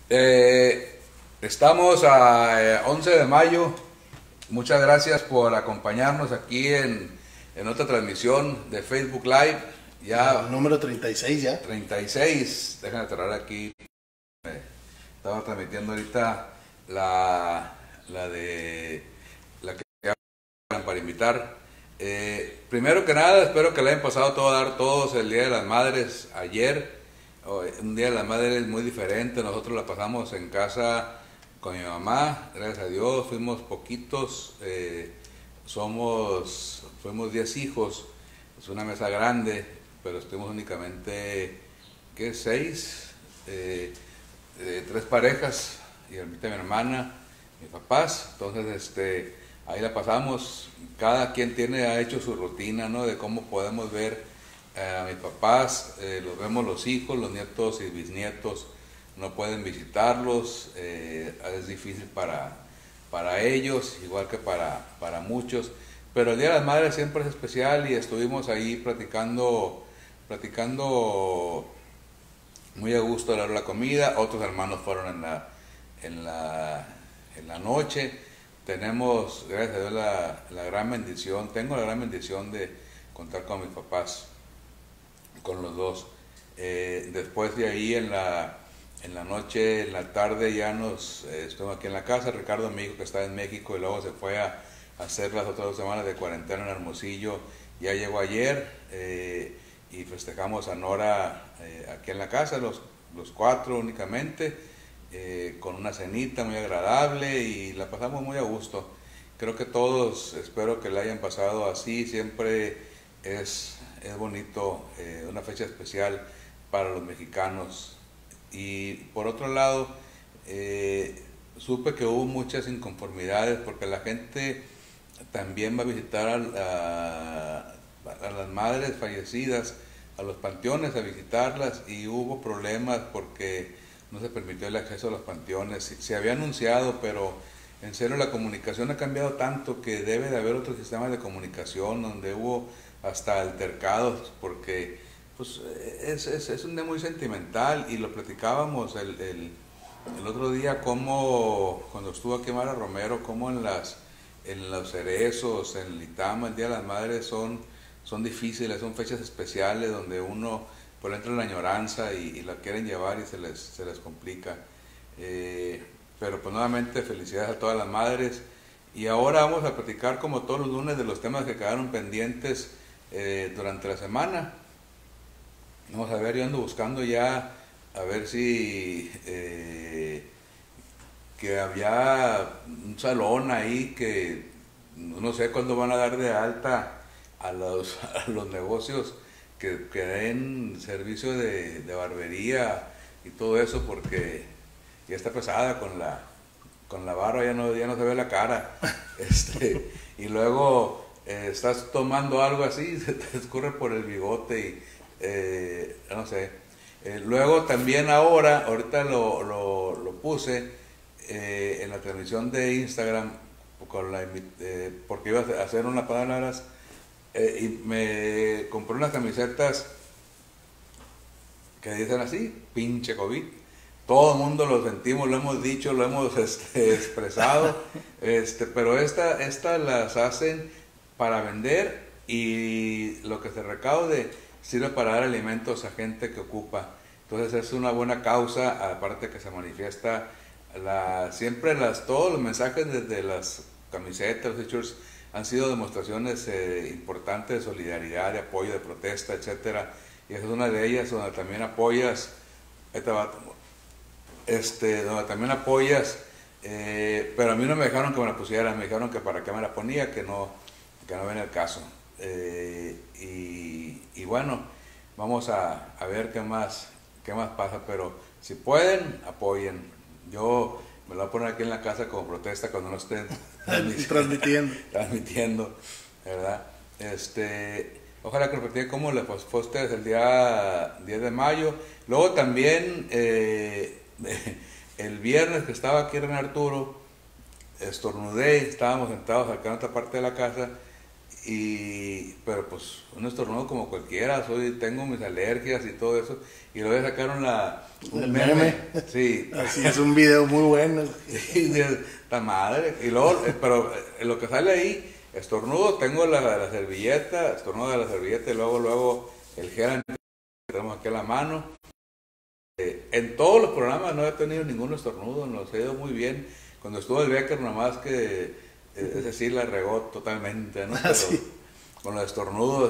Estamos a 11 de mayo. Muchas gracias por acompañarnos aquí en otra transmisión de Facebook Live. Ya Número 36 ya. 36. Déjame cerrar aquí. Estaba transmitiendo ahorita la de la que para invitar. Primero que nada, espero que le hayan pasado todo a dar todos el Día de las Madres ayer. Un Día de las Madres muy diferente. Nosotros la pasamos en casa con mi mamá, gracias a Dios. Fuimos poquitos, fuimos 10 hijos. Es una mesa grande, pero estuvimos únicamente, ¿qué? 6, 3 parejas y ahorita mi hermana, mis papás. Entonces, ahí la pasamos. Cada quien ha hecho su rutina, ¿no? De cómo podemos ver a mis papás. Los vemos los hijos, los nietos y bisnietos no pueden visitarlos. Es difícil para ellos, igual que para muchos. Pero el Día de las Madres siempre es especial y estuvimos ahí platicando muy a gusto a la hora de la comida. Otros hermanos fueron en la noche. Tenemos, gracias a Dios, la gran bendición, tengo la gran bendición de contar con mis papás, con los dos. Después de ahí en la noche, en la tarde ya estuvimos aquí en la casa. Ricardo, mi hijo, que está en México y luego se fue a hacer las otras 2 semanas de cuarentena en Hermosillo, ya llegó ayer. Y festejamos a Nora aquí en la casa, los 4 únicamente. Con una cenita muy agradable y la pasamos muy a gusto. Creo que todos, espero que la hayan pasado así. Siempre es bonito, una fecha especial para los mexicanos. Y por otro lado, supe que hubo muchas inconformidades porque la gente también va a visitar a las madres fallecidas, a los panteones, a visitarlas, y hubo problemas porque no se permitió el acceso a los panteones. Se había anunciado, pero en serio la comunicación ha cambiado tanto que debe de haber otro sistema de comunicación donde hubo hasta altercados, porque pues es un día muy sentimental. Y lo platicábamos el otro día, como cuando estuvo aquí Mara Romero, como en los cerezos, en Litama, el Día de las Madres son difíciles, son fechas especiales donde uno por entra en la añoranza y la quieren llevar y se les complica. Pero pues nuevamente felicidades a todas las madres. Y ahora vamos a platicar, como todos los lunes, de los temas que quedaron pendientes durante la semana. Vamos a ver, yo ando buscando ya a ver si que había un salón ahí que no sé cuándo van a dar de alta a los negocios que den servicio de barbería y todo eso, porque ya está pesada con la barba, ya no se ve la cara. Y luego estás tomando algo así, se te escurre por el bigote y no sé. Luego también ahorita lo puse en la transmisión de Instagram porque iba a hacer unas palabras. Y me compré unas camisetas que dicen así, pinche COVID. Todo el mundo lo sentimos, lo hemos dicho, lo hemos expresado. Pero estas las hacen para vender y lo que se recaude sirve para dar alimentos a gente que ocupa. Entonces es una buena causa, aparte que se manifiesta todos los mensajes desde las camisetas, los t-shirts, han sido demostraciones importantes de solidaridad, de apoyo, de protesta, etcétera. Y esa es una de ellas donde también apoyas, donde también apoyas, pero a mí no me dejaron que me la pusiera, me dijeron que para qué me la ponía, que no viene el caso. Y bueno, vamos a ver qué más pasa, pero si pueden, apoyen. Yo me lo voy a poner aquí en la casa como protesta cuando no estén transmitiendo, ¿verdad? Ojalá que repetir cómo le fue a ustedes el día 10 de mayo. Luego también el viernes que estaba aquí en Arturo, estornudé, estábamos sentados acá en otra parte de la casa pero pues un estornudo como cualquiera, tengo mis alergias y todo eso, y luego sacaron un meme. Sí. Así es, un video muy bueno. Sí, esta madre. Y luego, pero lo que sale ahí, estornudo, tengo la servilleta, estornudo de la servilleta, y luego el gel que tenemos aquí a la mano. En todos los programas no he tenido ningún estornudo, nos ha ido muy bien. Cuando estuvo el Becker, nomás que es decir, la regó totalmente, ¿no? Pero, sí. Con los estornudos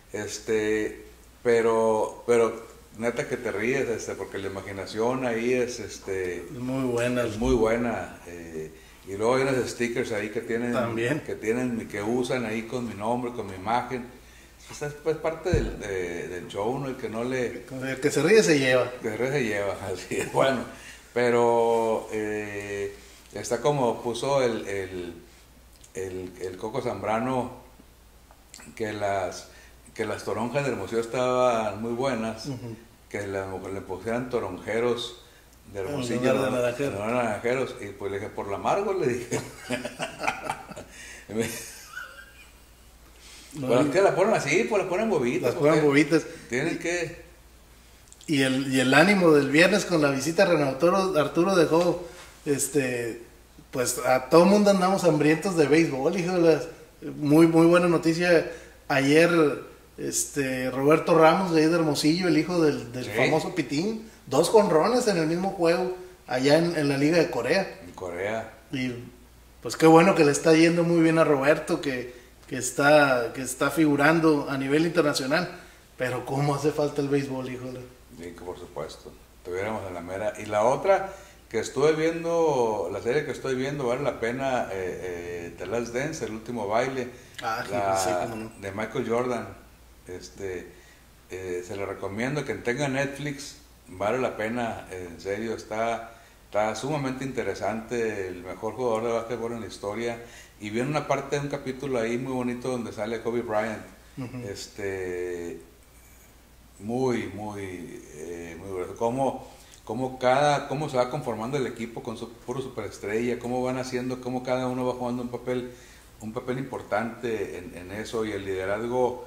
pero neta que te ríes, porque la imaginación ahí es muy buena. Es muy buena. Y luego hay unos stickers ahí que tienen, también, que usan ahí con mi nombre, con mi imagen. Esa es pues parte del show, ¿no? El que no le... El que se ríe se lleva. Que se ríe se lleva, así es. Bueno, pero está como puso el Coco Zambrano, que las toronjas de Hermosillo estaban muy buenas, que le pusieran toronjeros de Hermosillo, no naranjeros, y pues le dije, por la amargo, le dije. Bueno, es que la ponen así, pues la ponen bobitas. Las ponen bobitas. Tienen que... Y el ánimo del viernes con la visita a Renan Arturo dejó, pues a todo mundo andamos hambrientos de béisbol, híjolas. Muy buena noticia. Ayer, Roberto Ramos de ahí de Hermosillo, el hijo del sí, famoso Pitín, 2 jonrones en el mismo juego, allá en la Liga de Corea. En Corea. Y pues qué bueno que le está yendo muy bien a Roberto, que está figurando a nivel internacional. Pero cómo hace falta el béisbol, híjole. Sí, por supuesto. Tuviéramos en la mera. Y la otra que estuve viendo, la serie que estoy viendo, vale la pena, The Last Dance, el último baile, sí, cómo no, de Michael Jordan. Se lo recomiendo, que tenga Netflix, vale la pena, en serio, está sumamente interesante, el mejor jugador de básquetbol en la historia. Y viene una parte de un capítulo ahí muy bonito donde sale Kobe Bryant. Muy bueno. Cómo se va conformando el equipo con su puro superestrella, cómo van haciendo, cómo cada uno va jugando un papel importante en eso, y el liderazgo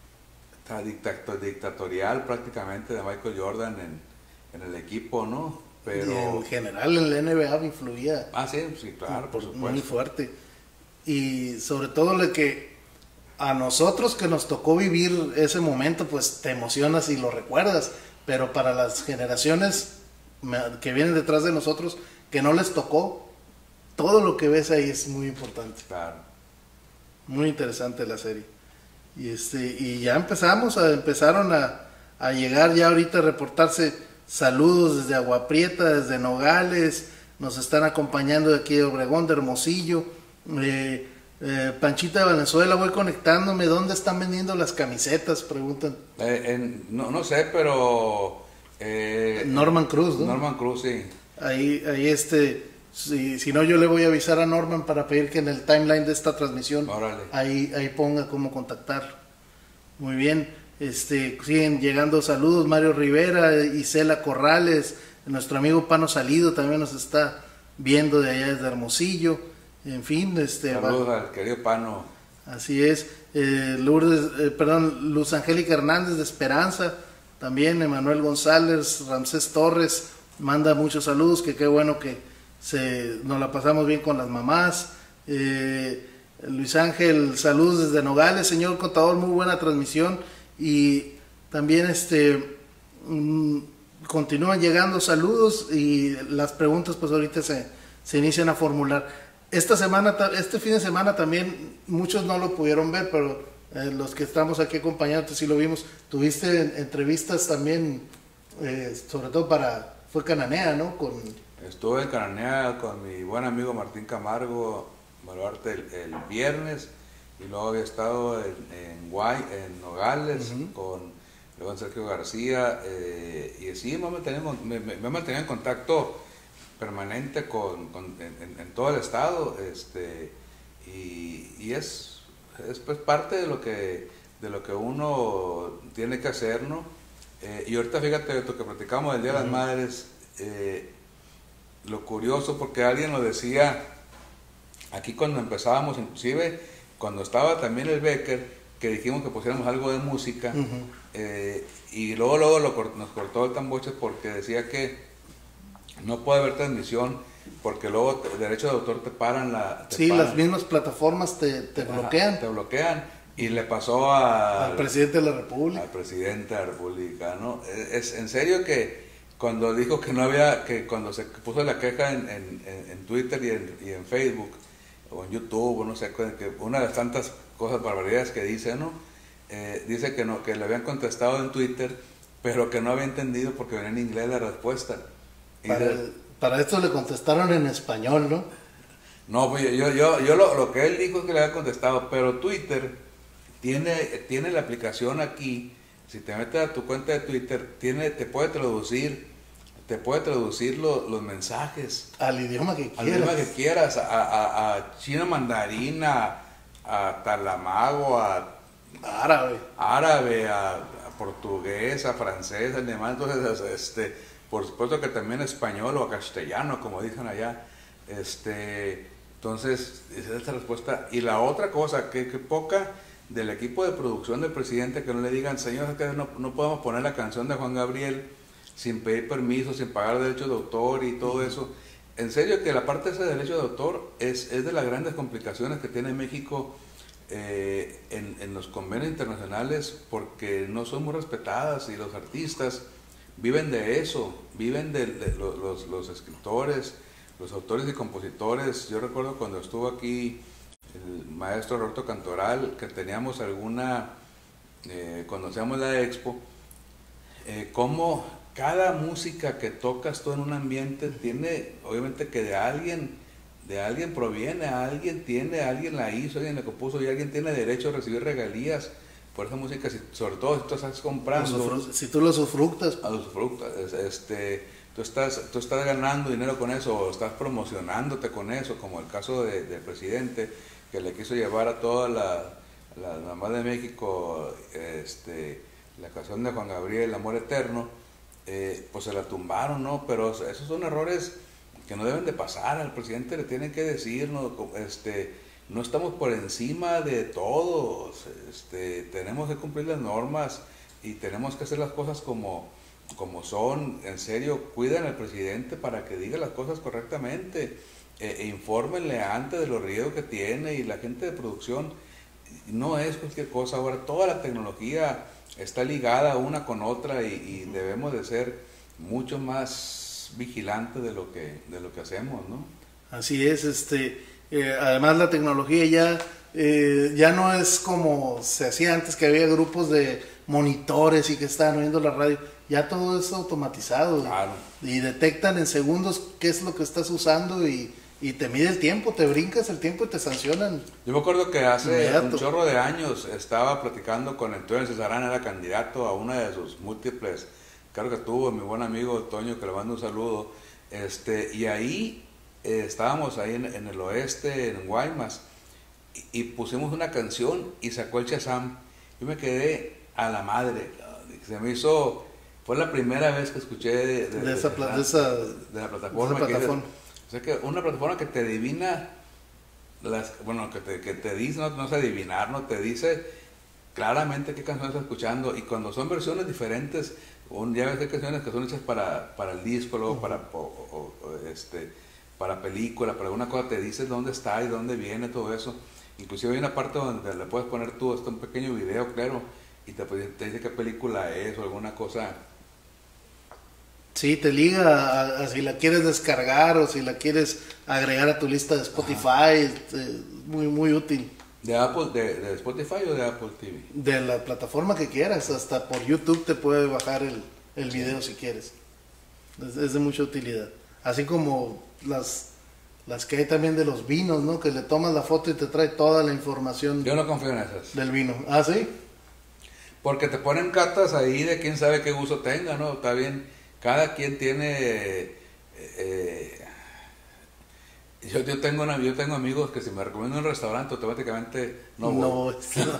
dictatorial prácticamente de Michael Jordan en el equipo, ¿no? Pero... Y en general en la NBA influía. Sí, claro, por supuesto. Muy fuerte. Y sobre todo lo que a nosotros que nos tocó vivir ese momento, pues te emocionas y lo recuerdas, pero para las generaciones que vienen detrás de nosotros, que no les tocó, todo lo que ves ahí es muy importante. Claro. Muy interesante la serie. Y ya empezaron a llegar ya ahorita a reportarse saludos desde Agua Prieta, desde Nogales, nos están acompañando de aquí de Obregón, de Hermosillo. Panchita de Valenzuela, voy conectándome, ¿dónde están vendiendo las camisetas? Preguntan. No sé, pero... Norman Cruz, ¿no? Norman Cruz, sí. Ahí si no, yo le voy a avisar a Norman para pedir que en el timeline de esta transmisión ahí ponga cómo contactar. Muy bien, siguen llegando saludos, Mario Rivera, Isela Corrales, nuestro amigo Pano Salido también nos está viendo de allá desde Hermosillo. En fin, saludos al querido Pano. Así es. Luz Angélica Hernández de Esperanza, también Emanuel González, Ramsés Torres manda muchos saludos, que qué bueno que nos la pasamos bien con las mamás. Luis Ángel, saludos desde Nogales, señor contador, muy buena transmisión. Y también continúan llegando saludos, y las preguntas pues ahorita se inician a formular. Este fin de semana también, muchos no lo pudieron ver, pero los que estamos aquí acompañándote sí lo vimos. Tuviste entrevistas también, sobre todo fue Cananea, ¿no? Estuve en Cananea con mi buen amigo Martín Camargo, Baluarte, el viernes, y luego había estado en Nogales, con Sergio García, y sí, me mantenía en contacto permanente en todo el estado, y es pues parte de lo que uno tiene que hacer, ¿no? Y ahorita fíjate lo que platicamos del Día de las Madres, lo curioso, porque alguien lo decía aquí cuando empezábamos, inclusive cuando estaba también el Becker, que dijimos que pusiéramos algo de música, y luego nos cortó el tamboche porque decía que no puede haber transmisión, porque luego derecho de autor te paran las mismas plataformas te bloquean. Te bloquean. Y le pasó al presidente de la República. Al presidente de la República, ¿no? Es en serio que cuando dijo que no había, que cuando se puso la queja en Twitter y en Facebook, o en YouTube, o no sé, que una de las tantas cosas, barbaridades que dice, ¿no? Dice que no, que le habían contestado en Twitter, pero que no había entendido porque venía en inglés la respuesta. Para esto le contestaron en español, ¿no? No, pues yo lo que él dijo es que le había contestado, pero Twitter tiene la aplicación aquí. Si te metes a tu cuenta de Twitter, te puede traducir los mensajes al idioma que quieras, a chino mandarín, a talamago, a árabe, a portugués, a francés, a alemán. Entonces, por supuesto que también español o castellano, como dicen allá. Entonces, esa es la respuesta. Y la otra cosa, que poca del equipo de producción del presidente, que no le digan, señor, que no podemos poner la canción de Juan Gabriel sin pedir permiso, sin pagar derechos de autor y todo eso. En serio que la parte de ese derecho de autor es de las grandes complicaciones que tiene México en los convenios internacionales, porque no son muy respetadas y los artistas viven de eso, viven de los escritores, los autores y compositores. Yo recuerdo cuando estuvo aquí el maestro Roberto Cantoral, que teníamos cuando hacíamos la expo, como cada música que tocas tú en un ambiente tiene, obviamente que de alguien proviene, alguien la hizo, alguien la compuso y alguien tiene derecho a recibir regalías por esa música, sobre todo si tú estás comprando. Si tú lo usufructas. Tú estás ganando dinero con eso, o estás promocionándote con eso, como el caso del presidente, que le quiso llevar a toda la mamá de México la canción de Juan Gabriel, Amor Eterno, pues se la tumbaron, ¿no? Pero esos son errores que no deben de pasar. Al presidente le tienen que decir, no estamos por encima de todos, tenemos que cumplir las normas y tenemos que hacer las cosas como son. En serio, cuiden al presidente para que diga las cosas correctamente, infórmenle antes de los riesgos que tiene, y la gente de producción no es cualquier cosa. Ahora toda la tecnología está ligada una con otra y debemos de ser mucho más vigilantes de lo que hacemos, ¿no? Así es. Además la tecnología ya no es como se hacía antes, que había grupos de monitores y que estaban oyendo la radio. Ya todo es automatizado. Claro. Y detectan en segundos qué es lo que estás usando y te mide el tiempo, te brincas el tiempo y te sancionan. Yo me acuerdo que hace un chorro de años estaba platicando con Antonio Cesarán, era candidato a una de sus múltiples cargos que tuvo, mi buen amigo Toño, que le mando un saludo. Y ahí estábamos ahí en el oeste, en Guaymas, y pusimos una canción y sacó el Shazam. Yo me quedé a la madre, se me hizo, fue la primera vez que escuché de la plataforma. O sea, que una plataforma que te adivina, que te dice, no sé adivinar, no te dice claramente qué canción estás escuchando. Y cuando son versiones diferentes, ya ves, hay canciones que son hechas para el disco, luego para película, para alguna cosa, te dice dónde está y dónde viene todo eso. Inclusive hay una parte donde le puedes poner tú un pequeño video, claro, y te dice qué película es o alguna cosa. Sí, te liga a si la quieres descargar o si la quieres agregar a tu lista de Spotify. Muy, muy útil. ¿De Spotify o de Apple TV? De la plataforma que quieras, hasta por YouTube te puede bajar el video si quieres. Es de mucha utilidad. Así como las que hay también de los vinos, ¿no? Que le tomas la foto y te trae toda la información. Yo no confío en esas. Del vino. ¿Ah, sí? Porque te ponen catas ahí de quién sabe qué uso tenga, ¿no? Está bien. Cada quien tiene... Yo tengo amigos que si me recomiendan un restaurante automáticamente no voy.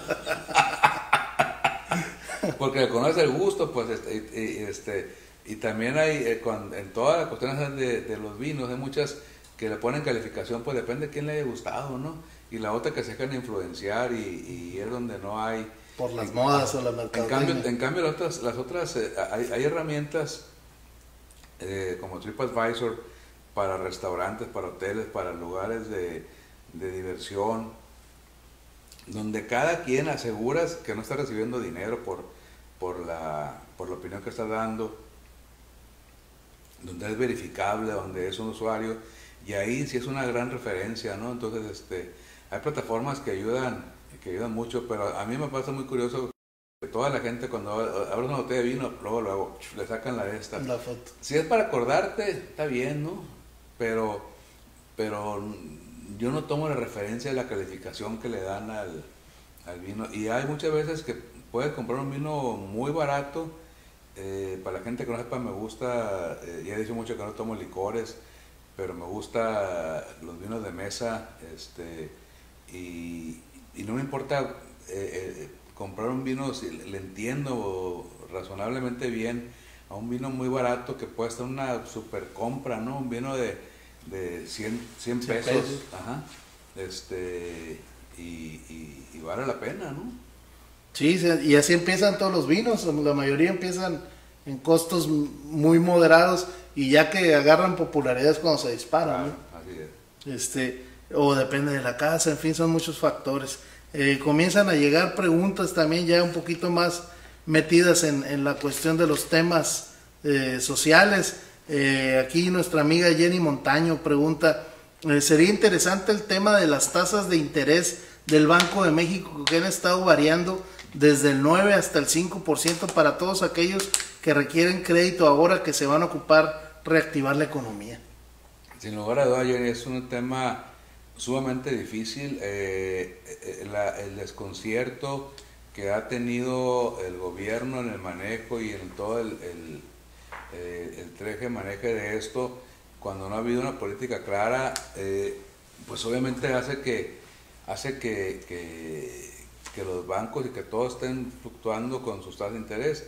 Porque conoce el gusto, pues, y también hay, en todas las cuestiones de los vinos, hay muchas que le ponen calificación, pues depende de quién le haya gustado, ¿no? y la otra que se dejan influenciar y es donde no hay... Por las modas o la mercadotecnia. En cambio las otras hay herramientas como TripAdvisor para restaurantes, para hoteles, para lugares de diversión, donde cada quien aseguras que no está recibiendo dinero por la opinión que está dando, donde es verificable, donde es un usuario, y ahí sí es una gran referencia, ¿no? Entonces hay plataformas que ayudan mucho, pero a mí me pasa muy curioso que toda la gente cuando abres una botella de vino, luego le sacan la foto. Si es para acordarte, está bien, ¿no? Pero yo no tomo la referencia de la calificación que le dan al vino, y hay muchas veces que puedes comprar un vino muy barato. Para la gente que no sepa, me gusta, ya he dicho mucho que no tomo licores, pero me gusta los vinos de mesa, y no me importa comprar un vino, si le entiendo razonablemente bien, a un vino muy barato que puede ser una super compra, ¿no? Un vino de 100 pesos. Ajá. Y vale la pena, ¿no? Sí, y así empiezan todos los vinos, la mayoría empiezan en costos muy moderados y ya que agarran popularidad es cuando se disparan, ¿no? Así es. O depende de la casa, en fin, son muchos factores. Comienzan a llegar preguntas también ya un poquito más metidas en la cuestión de los temas sociales. Aquí nuestra amiga Jenny Montaño pregunta, ¿sería interesante el tema de las tasas de interés del Banco de México que han estado variando desde el 9 hasta el 5% para todos aquellos que requieren crédito ahora que se van a ocupar reactivar la economía? Sin lugar a dudas, Jenny, es un tema sumamente difícil. El desconcierto que ha tenido el gobierno en el manejo y en todo el maneje de esto, cuando no ha habido una política clara, pues obviamente hace que los bancos y que todos estén fluctuando con sus tasas de interés.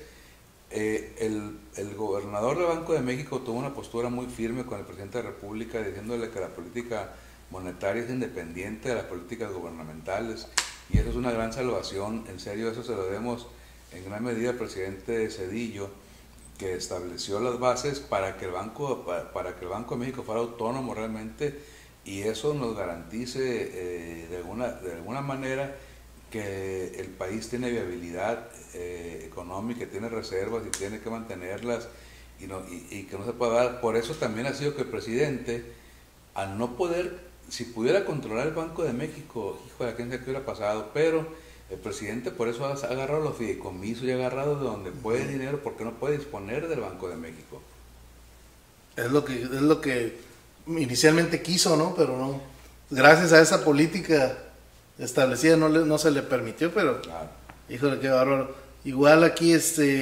El gobernador del Banco de México tuvo una postura muy firme con el presidente de la República, diciéndole que la política monetaria es independiente de las políticas gubernamentales, y eso es una gran salvación. En serio, eso se lo debemos en gran medida al presidente Zedillo, que estableció las bases para que el Banco de México fuera autónomo realmente, y eso nos garantice de alguna manera que el país tiene viabilidad económica, tiene reservas y tiene que mantenerlas, y que no se pueda dar. Por eso también ha sido que el presidente, al no poder, si pudiera controlar el Banco de México, híjole, quién sabe qué hubiera pasado, pero el presidente por eso ha agarrado los fideicomisos y ha agarrado de donde puede dinero, porque no puede disponer del Banco de México. Es lo que inicialmente quiso, ¿no? Pero no, gracias a esa política establecida no se le permitió, pero claro. Híjole, qué bárbaro. Igual aquí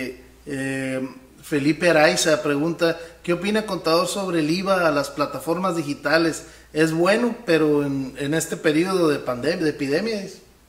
Felipe Araiza pregunta, ¿qué opina contador sobre el IVA a las plataformas digitales? Es bueno, pero en este periodo de pandemia, de epidemia.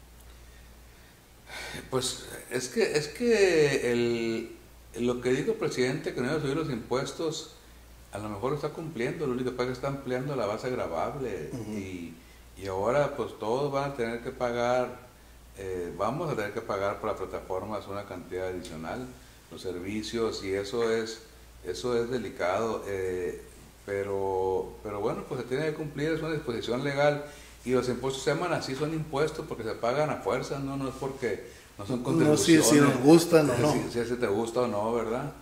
Pues es que lo que dijo el presidente, que no iba a subir los impuestos, a lo mejor lo está cumpliendo. Lo único que pasa es que está ampliando la base gravable. Y ahora pues todos van a tener que pagar, vamos a tener que pagar por las plataformas una cantidad adicional, los servicios, y eso es delicado, pero bueno, pues se tiene que cumplir, es una disposición legal, y los impuestos se llaman así, son impuestos porque se pagan a fuerza, no es porque no son contribuciones. No, si nos gustan o no. Si te gusta o no, ¿verdad?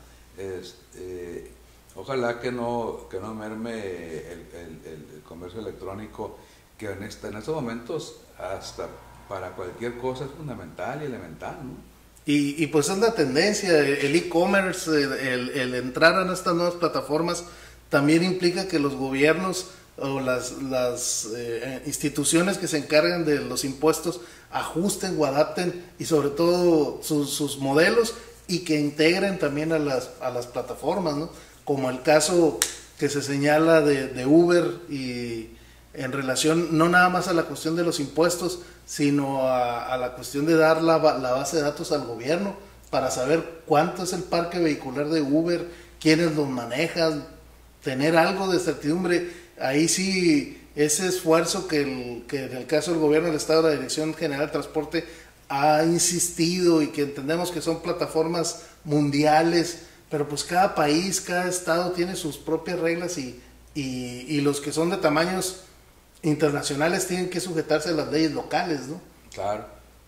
Ojalá que no merme el comercio electrónico, que en estos momentos hasta para cualquier cosa es fundamental y elemental, ¿no? Y pues es la tendencia, el e-commerce, el entrar en estas nuevas plataformas también implica que los gobiernos o las instituciones que se encargan de los impuestos ajusten o adapten, y sobre todo sus modelos, y que integren también a las plataformas, ¿no? Como el caso que se señala de Uber, y en relación no nada más a la cuestión de los impuestos, sino a la cuestión de dar la base de datos al gobierno para saber cuánto es el parque vehicular de Uber, quiénes los manejan, tener algo de certidumbre. Ahí sí ese esfuerzo que en el caso del gobierno del Estado, la Dirección General de Transporte ha insistido, y que entendemos que son plataformas mundiales, pero pues cada país, cada estado tiene sus propias reglas, y los que son de tamaños internacionales tienen que sujetarse a las leyes locales, ¿no? Claro,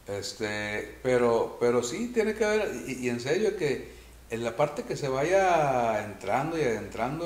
pero sí tiene que haber, y en serio que en la parte que se vaya entrando y adentrando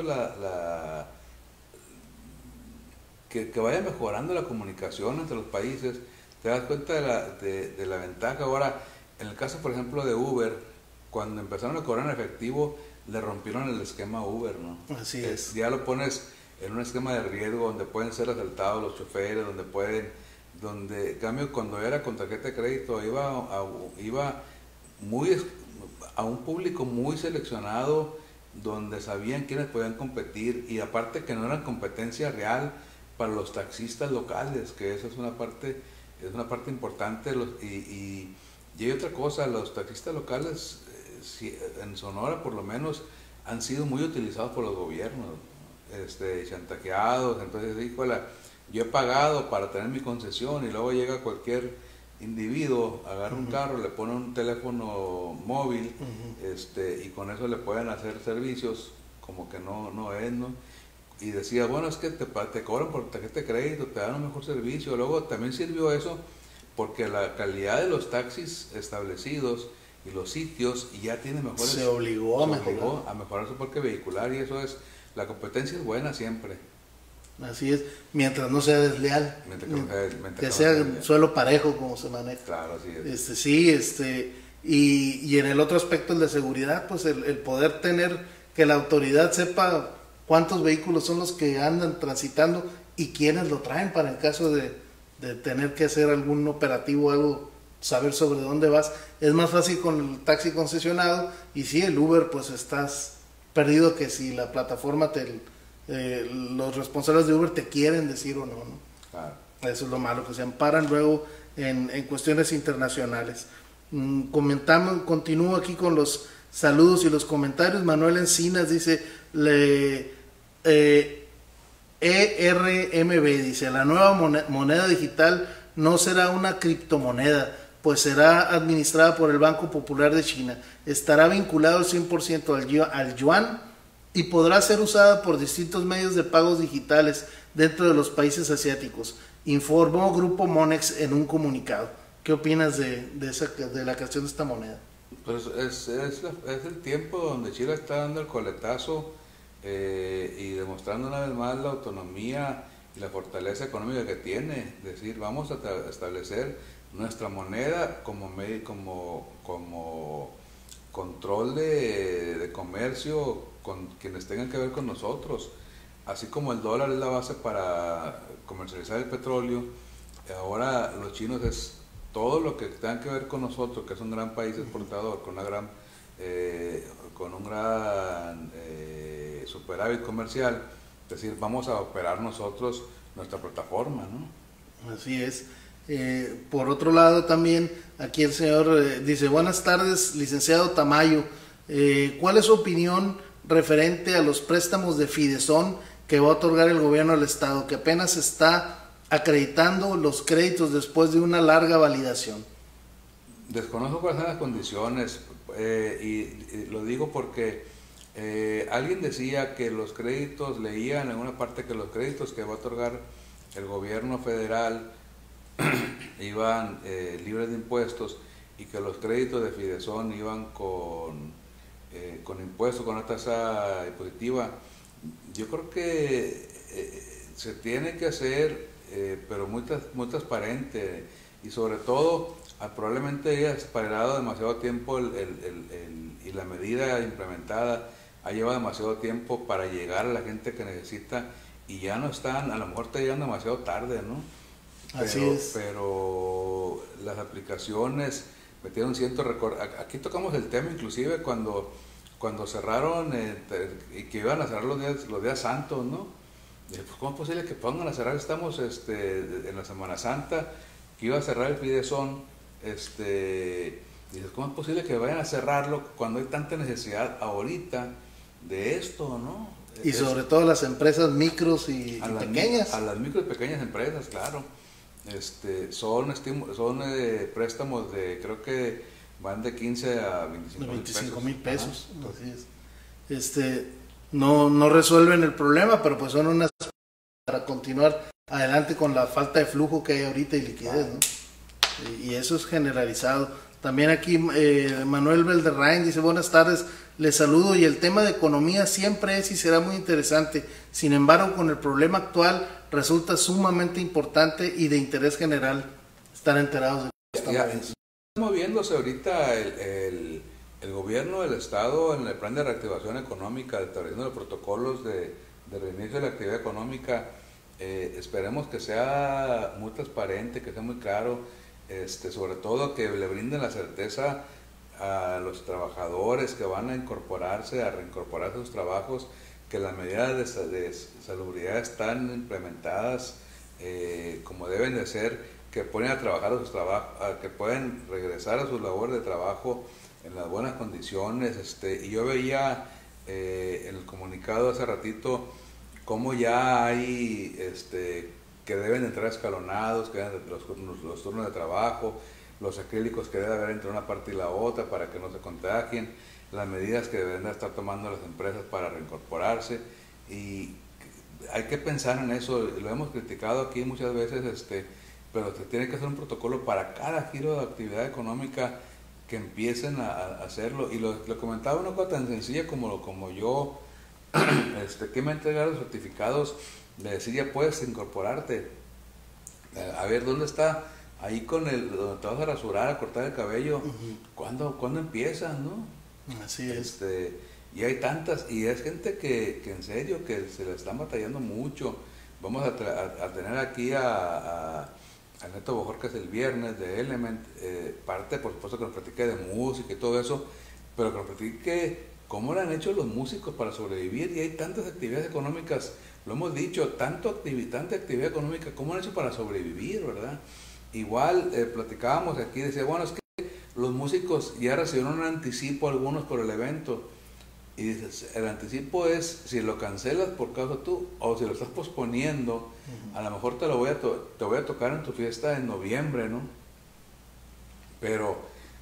que vaya mejorando la comunicación entre los países, te das cuenta de la ventaja. Ahora, en el caso, por ejemplo, de Uber, cuando empezaron a cobrar en efectivo, le rompieron el esquema Uber, ¿no? Así es. Ya lo pones en un esquema de riesgo donde pueden ser asaltados los choferes, donde, en cambio, cuando era con tarjeta de crédito, iba a un público muy seleccionado, donde sabían quiénes podían competir, y aparte que no eran competencia real para los taxistas locales, que esa es una parte importante. Y hay otra cosa, los taxistas locales en Sonora por lo menos han sido muy utilizados por los gobiernos, chantajeados. Entonces, híjole, yo he pagado para tener mi concesión, y luego llega cualquier individuo, agarra un carro, le pone un teléfono móvil, y con eso le pueden hacer servicios como que no es, ¿no? Y decía, bueno, es que te cobran por tarjeta de crédito, te dan un mejor servicio. Luego también sirvió eso porque la calidad de los taxis establecidos y los sitios ya tienen mejores... Se obligó a mejorar su parque vehicular, y eso es, la competencia es buena siempre. Así es, mientras no sea desleal, que sea suelo parejo como se maneja. Claro, así es. Y en el otro aspecto, el de seguridad, pues el poder tener, que la autoridad sepa cuántos vehículos son los que andan transitando y quiénes lo traen, para el caso de tener que hacer algún operativo o algo, saber sobre dónde vas. Es más fácil con el taxi concesionado, y sí, el Uber, pues estás perdido, que si la plataforma los responsables de Uber te quieren decir o no, ¿no? Claro. Eso es lo malo, que se amparan luego en cuestiones internacionales. Continúo aquí con los saludos y los comentarios. Manuel Encinas dice, ERMB dice, la nueva moneda digital no será una criptomoneda, pues será administrada por el Banco Popular de China. Estará vinculado al 100% al yuan, y podrá ser usada por distintos medios de pagos digitales dentro de los países asiáticos, informó Grupo Monex en un comunicado. ¿Qué opinas de la creación de esta moneda? Pues es el tiempo donde Chile está dando el coletazo, y demostrando una vez más la autonomía y la fortaleza económica que tiene. Es decir, vamos a establecer nuestra moneda como control de comercio con quienes tengan que ver con nosotros. Así como el dólar es la base para comercializar el petróleo, ahora los chinos es todo lo que tenga que ver con nosotros, que es un gran país exportador, con un gran superávit comercial. Es decir, vamos a operar nosotros nuestra plataforma, ¿no? Así es. Por otro lado también, aquí el señor dice, buenas tardes, licenciado Tamayo, ¿cuál es su opinión referente a los préstamos de Fidesón que va a otorgar el gobierno del estado, que apenas está acreditando los créditos después de una larga validación? Desconozco cuáles son las condiciones, y lo digo porque alguien decía que los créditos, leía en alguna parte que los créditos que va a otorgar el gobierno federal iban libres de impuestos, y que los créditos de Fidesón iban con impuestos, con una tasa impositiva. Yo creo que se tiene que hacer, pero muy transparente, y sobre todo probablemente haya esperado demasiado tiempo y la medida implementada ha llevado demasiado tiempo para llegar a la gente que necesita, y ya no están, a lo mejor está llegando demasiado tarde, ¿no? Así es. Pero las aplicaciones metieron cierto récord. Aquí tocamos el tema inclusive cuando cerraron y que iban a cerrar los días santos, ¿no? Pues, ¿cómo es posible que pongan a cerrar? Estamos en la Semana Santa, que iba a cerrar el Fidesón. Dices, ¿cómo es posible que vayan a cerrarlo cuando hay tanta necesidad ahorita de esto, ¿no? Y sobre todo las empresas micros y pequeñas. A las micro y pequeñas empresas, claro. Son préstamos de, creo que van de 15 a 25 mil pesos. Así es. No resuelven el problema, pero pues son unas para continuar adelante con la falta de flujo que hay ahorita y liquidez, ¿no? Y eso es generalizado. También aquí Manuel Belderrain dice: buenas tardes, les saludo, y el tema de economía siempre es y será muy interesante. Sin embargo, con el problema actual resulta sumamente importante y de interés general estar enterados de esto. Está moviéndose ahorita el gobierno del estado en el plan de reactivación económica, estableciendo los protocolos de reinicio de la actividad económica. Esperemos que sea muy transparente, que sea muy claro, sobre todo que le brinden la certeza a los trabajadores que van a reincorporarse a sus trabajos, que las medidas de salubridad están implementadas como deben de ser, que pueden a trabajar a sus trabajos, que pueden regresar a sus labores de trabajo en las buenas condiciones. Y yo veía en el comunicado hace ratito cómo ya hay que deben entrar escalonados, que deben los turnos de trabajo, los acrílicos que debe haber entre una parte y la otra para que no se contagien, las medidas que deben de estar tomando las empresas para reincorporarse, y hay que pensar en eso. Lo hemos criticado aquí muchas veces, pero se tiene que hacer un protocolo para cada giro de actividad económica, que empiecen a hacerlo. Y lo comentaba una cosa tan sencilla como yo, que me entregaron los certificados de decir ya puedes incorporarte. A ver, ¿dónde está? Ahí donde te vas a rasurar, a cortar el cabello. ¿Cuándo empiezas, no? Así es. Y hay tantas, y es gente que en serio, que se la están batallando mucho. Vamos a tener aquí a Neto Bojorquez el viernes de Element, parte por supuesto que nos platique de música y todo eso, pero que nos platique cómo lo han hecho los músicos para sobrevivir. Y hay tantas actividades económicas, lo hemos dicho, tanta actividad económica, cómo han hecho para sobrevivir, ¿verdad? Igual platicábamos aquí, decía, bueno, es que los músicos ya recibieron un anticipo, algunos, por el evento, y dices, el anticipo es si lo cancelas por causa tú, o si lo estás posponiendo, a lo mejor te voy a tocar en tu fiesta en noviembre, ¿no? Pero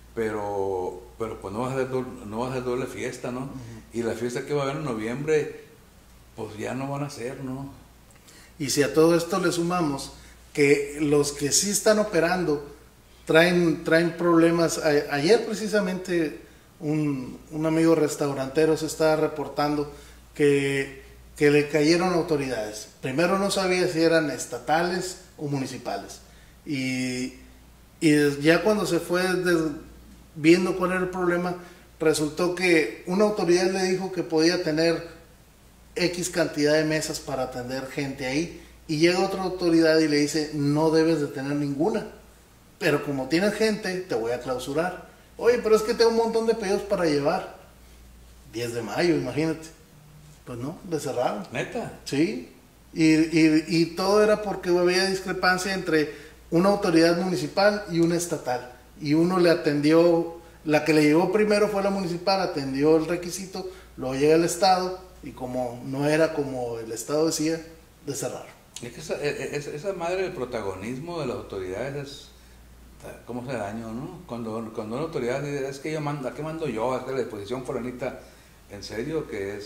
pues no vas a hacer doble fiesta, ¿no? Y la fiesta que va a haber en noviembre, pues ya no van a ser, ¿no? Y si a todo esto le sumamos que los que sí están operando traen problemas. Ayer precisamente un amigo restaurantero se estaba reportando que le cayeron autoridades. Primero no sabía si eran estatales o municipales. Y ya cuando se fue viendo cuál era el problema, resultó que una autoridad le dijo que podía tener X cantidad de mesas para atender gente ahí, y llega otra autoridad y le dice, no debes de tener ninguna, pero como tienes gente, te voy a clausurar. Oye, pero es que tengo un montón de pedidos para llevar. 10 de mayo, imagínate. Pues no, le cerraron. ¿Neta? Sí, y todo era porque había discrepancia entre una autoridad municipal y una estatal, y uno le atendió, la que le llegó primero fue la municipal, atendió el requisito, luego llega el estado, y como no era como el estado decía, le cerraron. Es que esa madre del protagonismo de las autoridades es, ¿cómo se daño, no? Cuando una autoridad dice, es que yo mando, ¿a qué mando yo? Es que la disposición fulanita, en serio, que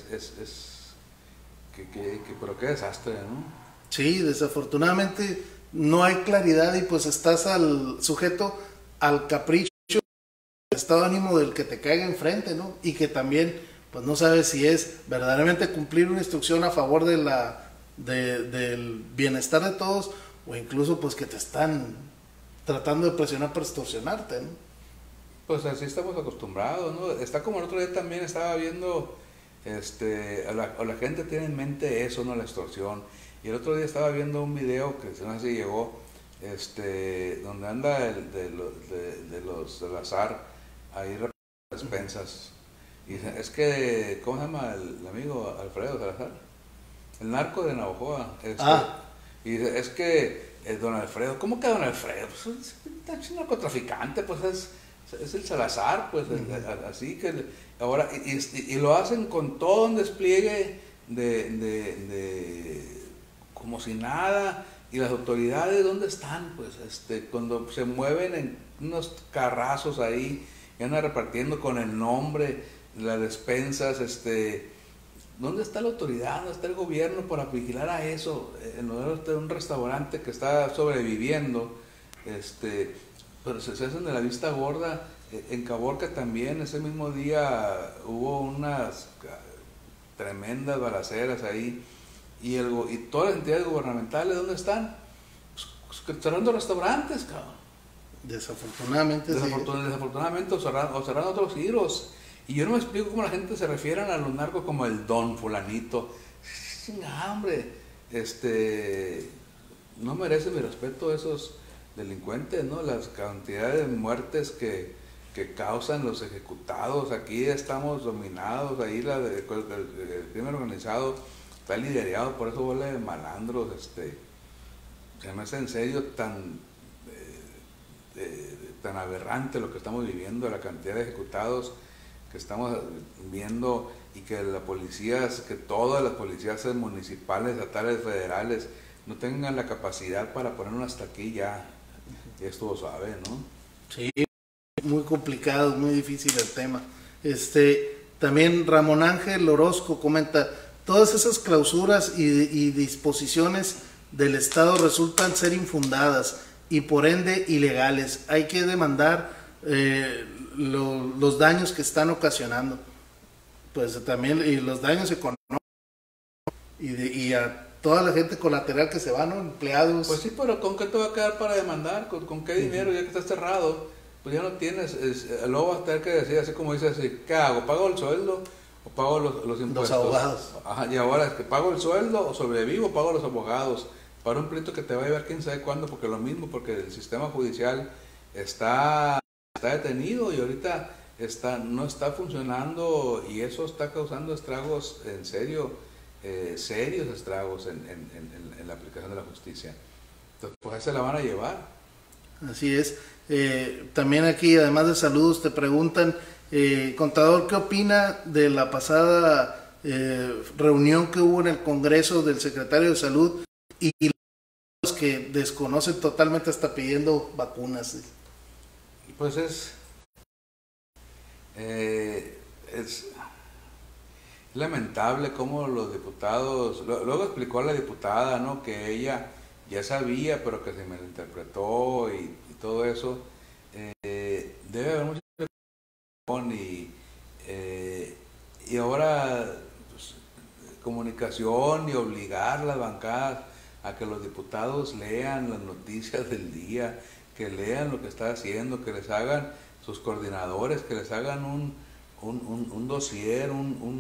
pero qué desastre, ¿no? Sí, desafortunadamente no hay claridad, y pues estás sujeto al capricho, al estado de ánimo del que te caiga enfrente, ¿no? Y que también pues no sabes si es verdaderamente cumplir una instrucción a favor del bienestar de todos, o incluso pues que te están tratando de presionar para extorsionarte, ¿no? Pues así estamos acostumbrados, ¿no? Está como el otro día también estaba viendo, la gente tiene en mente eso, ¿no? La extorsión. Y el otro día estaba viendo un video que no sé si llegó, donde anda de los Salazar ahí repartiendo despensas. Y dice, es que, ¿cómo se llama el amigo Alfredo Salazar? El narco de Navajoa. Y dice, es que don Alfredo, ¿cómo que don Alfredo? Pues es un narcotraficante, pues es el Salazar, pues así que ahora, y lo hacen con todo un despliegue como si nada. Y las autoridades, ¿dónde están? Pues cuando se mueven en unos carrazos ahí, y andan repartiendo con el nombre, las despensas, ¿dónde está la autoridad? ¿Dónde está el gobierno para vigilar a eso? En un restaurante que está sobreviviendo, pero se hacen de la vista gorda. En Caborca también, ese mismo día hubo unas tremendas balaceras ahí, y todas las entidades gubernamentales, ¿dónde están? Pues cerrando restaurantes, cabrón. Desafortunadamente, desafortunadamente, o cerrando otros giros. Y yo no me explico cómo la gente se refiere a los narcos como el don fulanito. Hombre, no merece mi respeto esos delincuentes, ¿no? Las cantidades de muertes que causan los ejecutados. Aquí estamos dominados, ahí el crimen organizado está liderado por esos bolas de malandros. Se me hace en serio tan aberrante lo que estamos viviendo, la cantidad de ejecutados que estamos viendo, y que que todas las policías municipales, estatales, federales no tengan la capacidad para ponernos hasta aquí ya estuvo suave, ¿no? Sí, muy complicado, muy difícil el tema. También Ramón Ángel Orozco comenta: todas esas clausuras y disposiciones del Estado resultan ser infundadas y por ende ilegales. Hay que demandar los daños que están ocasionando, pues también, y los daños económicos, y a toda la gente colateral que se va, ¿no? Empleados. Pues sí, pero ¿con qué te va a quedar para demandar? ¿Con qué dinero? Ya que está cerrado, pues ya no tienes, luego vas a tener que decir, así como dices, ¿qué hago? ¿Pago el sueldo o pago los impuestos? Los abogados. Ajá, y ahora es que pago el sueldo o sobrevivo, pago los abogados, para un pleito que te va a llevar quién sabe cuándo, porque el sistema judicial está detenido, y ahorita no está funcionando, y eso está causando estragos en serio, serios estragos en la aplicación de la justicia. Entonces, pues ahí se la van a llevar. Así es. También aquí, además de saludos, te preguntan, contador, ¿qué opina de la pasada reunión que hubo en el Congreso del secretario de Salud y los que desconocen totalmente, hasta pidiendo vacunas? Pues es lamentable cómo los diputados, luego explicó la diputada, ¿no?, que ella ya sabía, pero que se malinterpretó y todo eso. Debe haber mucha y ahora pues, comunicación, y obligar las bancadas a que los diputados lean las noticias del día, que lean lo que está haciendo, que les hagan sus coordinadores, que les hagan un dossier,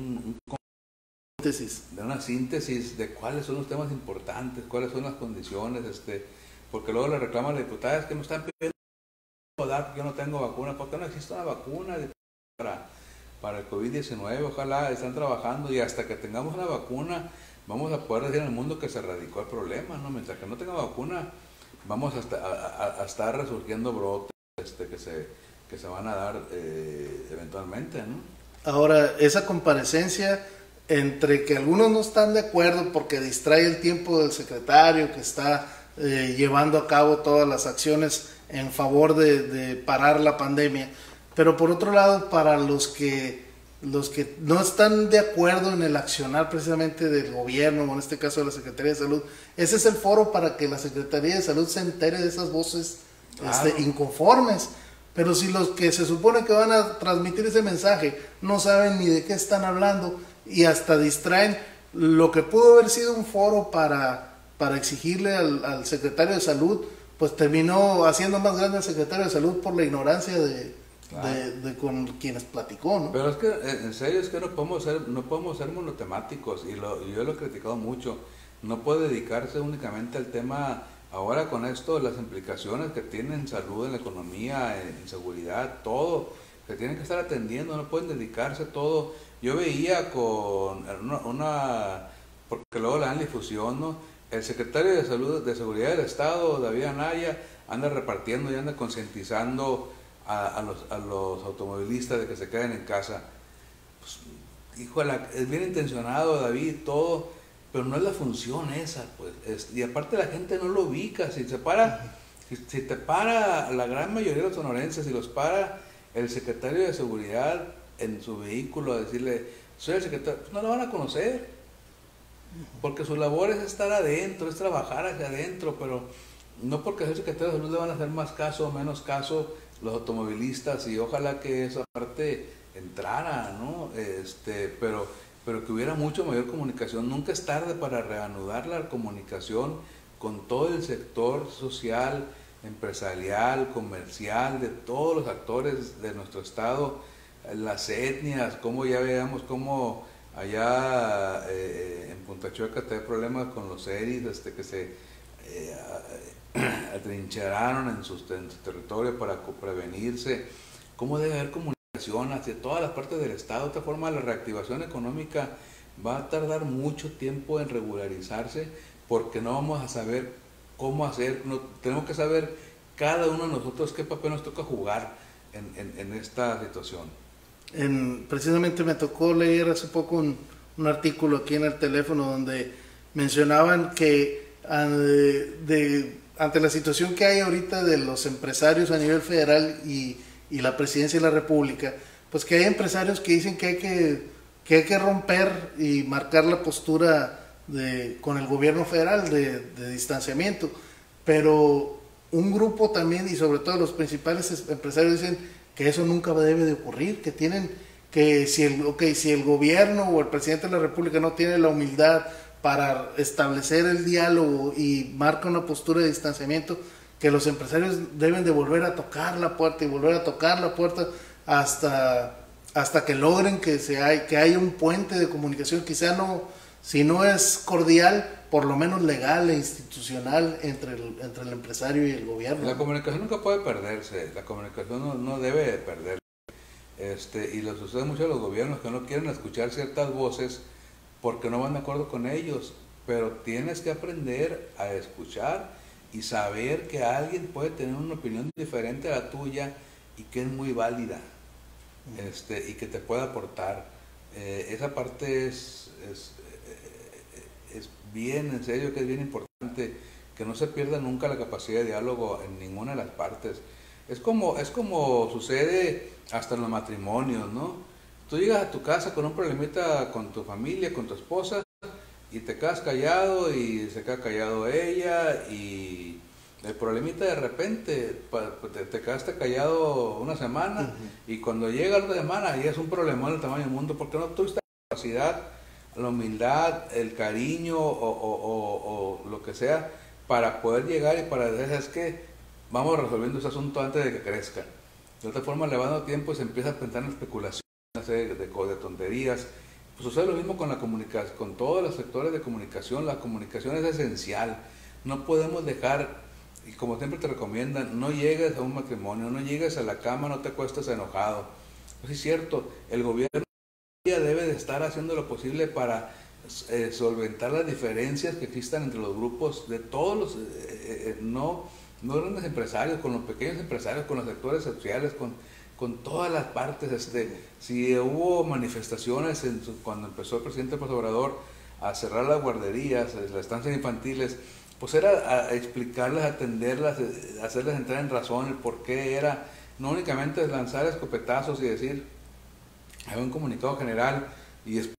una síntesis de cuáles son los temas importantes, cuáles son las condiciones, porque luego le reclaman a la diputada, es que me están pidiendo dar, yo no tengo vacuna. ¿Por qué no existe una vacuna para el COVID-19? Ojalá están trabajando, y hasta que tengamos una vacuna vamos a poder decir al mundo que se erradicó el problema, ¿no? Mientras que no tenga vacuna, vamos a estar resurgiendo brotes que se van a dar eventualmente, ¿no? Ahora, esa comparecencia, entre que algunos no están de acuerdo porque distrae el tiempo del secretario que está llevando a cabo todas las acciones en favor de parar la pandemia, pero por otro lado, para los que no están de acuerdo en el accionar precisamente del gobierno, o en este caso de la Secretaría de Salud, ese es el foro para que la Secretaría de Salud se entere de esas voces, claro, inconformes. Pero si los que se supone que van a transmitir ese mensaje no saben ni de qué están hablando, y hasta distraen lo que pudo haber sido un foro para exigirle al secretario de Salud, pues terminó haciendo más grande al secretario de Salud por la ignorancia de con quienes platicó, ¿no? Pero es que, en serio, es que no podemos ser monotemáticos, y yo lo he criticado mucho. No puede dedicarse únicamente al tema, ahora con esto, las implicaciones que tiene en salud, en la economía, en seguridad, todo, que tienen que estar atendiendo, no pueden dedicarse todo. Yo veía con porque luego le dan difusión, ¿no? El secretario de Salud, de Seguridad del Estado, David Anaya, anda repartiendo y anda concientizando a los automovilistas de que se queden en casa. Pues, híjole, es bien intencionado David, todo, pero no es la función esa, pues. Y aparte la gente no lo ubica, si te para la gran mayoría de los sonorenses, si los para el secretario de seguridad en su vehículo a decirle, soy el secretario, pues no lo van a conocer, porque su labor es estar adentro, es trabajar hacia adentro, pero no porque sea el secretario de salud le van a hacer más caso o menos caso los automovilistas, y ojalá que esa parte entrara, ¿no? Pero que hubiera mucho mayor comunicación. Nunca es tarde para reanudar la comunicación con todo el sector social, empresarial, comercial, de todos los actores de nuestro estado, las etnias, como ya veamos cómo allá en Punta Chueca hay problemas con los eris, que se atrincheraron en su territorio para prevenirse, cómo debe haber comunicación hacia todas las partes del estado. De otra forma, la reactivación económica va a tardar mucho tiempo en regularizarse, porque no vamos a saber cómo hacer, tenemos que saber cada uno de nosotros qué papel nos toca jugar en esta situación. Precisamente me tocó leer hace poco un artículo aquí en el teléfono donde mencionaban que ante la situación que hay ahorita de los empresarios a nivel federal y la presidencia de la República, pues que hay empresarios que dicen que hay que romper y marcar la postura con el gobierno federal de distanciamiento, pero un grupo también, y sobre todo los principales empresarios, dicen que eso nunca debe de ocurrir, que si el gobierno o el presidente de la República no tiene la humildad para establecer el diálogo y marca una postura de distanciamiento, que los empresarios deben de volver a tocar la puerta y volver a tocar la puerta hasta que logren que haya un puente de comunicación, quizá no, si no es cordial, por lo menos legal e institucional entre el empresario y el gobierno. La comunicación nunca puede perderse, la comunicación no debe de perderse. Y lo sucede mucho a los gobiernos, que no quieren escuchar ciertas voces porque no van de acuerdo con ellos, pero tienes que aprender a escuchar y saber que alguien puede tener una opinión diferente a la tuya y que es muy válida, y que te puede aportar. Esa parte es bien, en serio, que es bien importante, que no se pierda nunca la capacidad de diálogo en ninguna de las partes. Es como sucede hasta en los matrimonios, ¿no? Tú llegas a tu casa con un problemita con tu familia, con tu esposa, y te quedas callado y se queda callado ella, y el problemita de repente te quedaste callado una semana, y cuando llega la otra semana ya es un problemón del tamaño del mundo, porque no tuviste la capacidad, la humildad, el cariño o lo que sea para poder llegar y para decir, es que vamos resolviendo ese asunto antes de que crezca. De otra forma le va dando tiempo y se empieza a pensar en especulaciones de tonterías. Pues sucede lo mismo con la comunicación, con todos los sectores de comunicación. La comunicación es esencial. No podemos dejar, y como siempre te recomiendan, no llegues a un matrimonio, no llegues a la cama, no te acuestes enojado. Pues es cierto, el gobierno debe de estar haciendo lo posible para solventar las diferencias que existan entre los grupos de todos los, no grandes empresarios, con los pequeños empresarios, con los sectores sociales, con todas las partes. Si hubo manifestaciones cuando empezó el presidente López Obrador a cerrar las guarderías, las estancias infantiles, pues era a explicarles, atenderlas, hacerles entrar en razón el por qué era, no únicamente lanzar escopetazos y decir, hay un comunicado general y después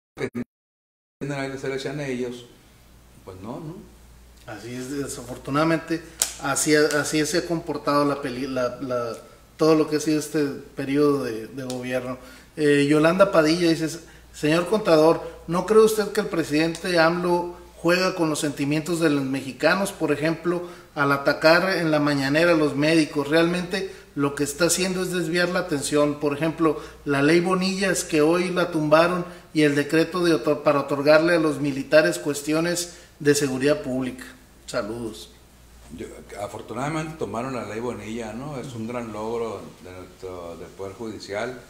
que se le echan a ellos, pues no. Así es, desafortunadamente, así se ha comportado todo lo que ha sido este periodo de gobierno. Yolanda Padilla dice, señor contador, ¿no cree usted que el presidente AMLO juega con los sentimientos de los mexicanos, por ejemplo, al atacar en la mañanera a los médicos? Realmente lo que está haciendo es desviar la atención. Por ejemplo, la ley Bonillas, que hoy la tumbaron, y el decreto para otorgarle a los militares cuestiones de seguridad pública. Saludos. Afortunadamente tomaron la ley Bonilla, ¿no? Es un gran logro del Poder Judicial.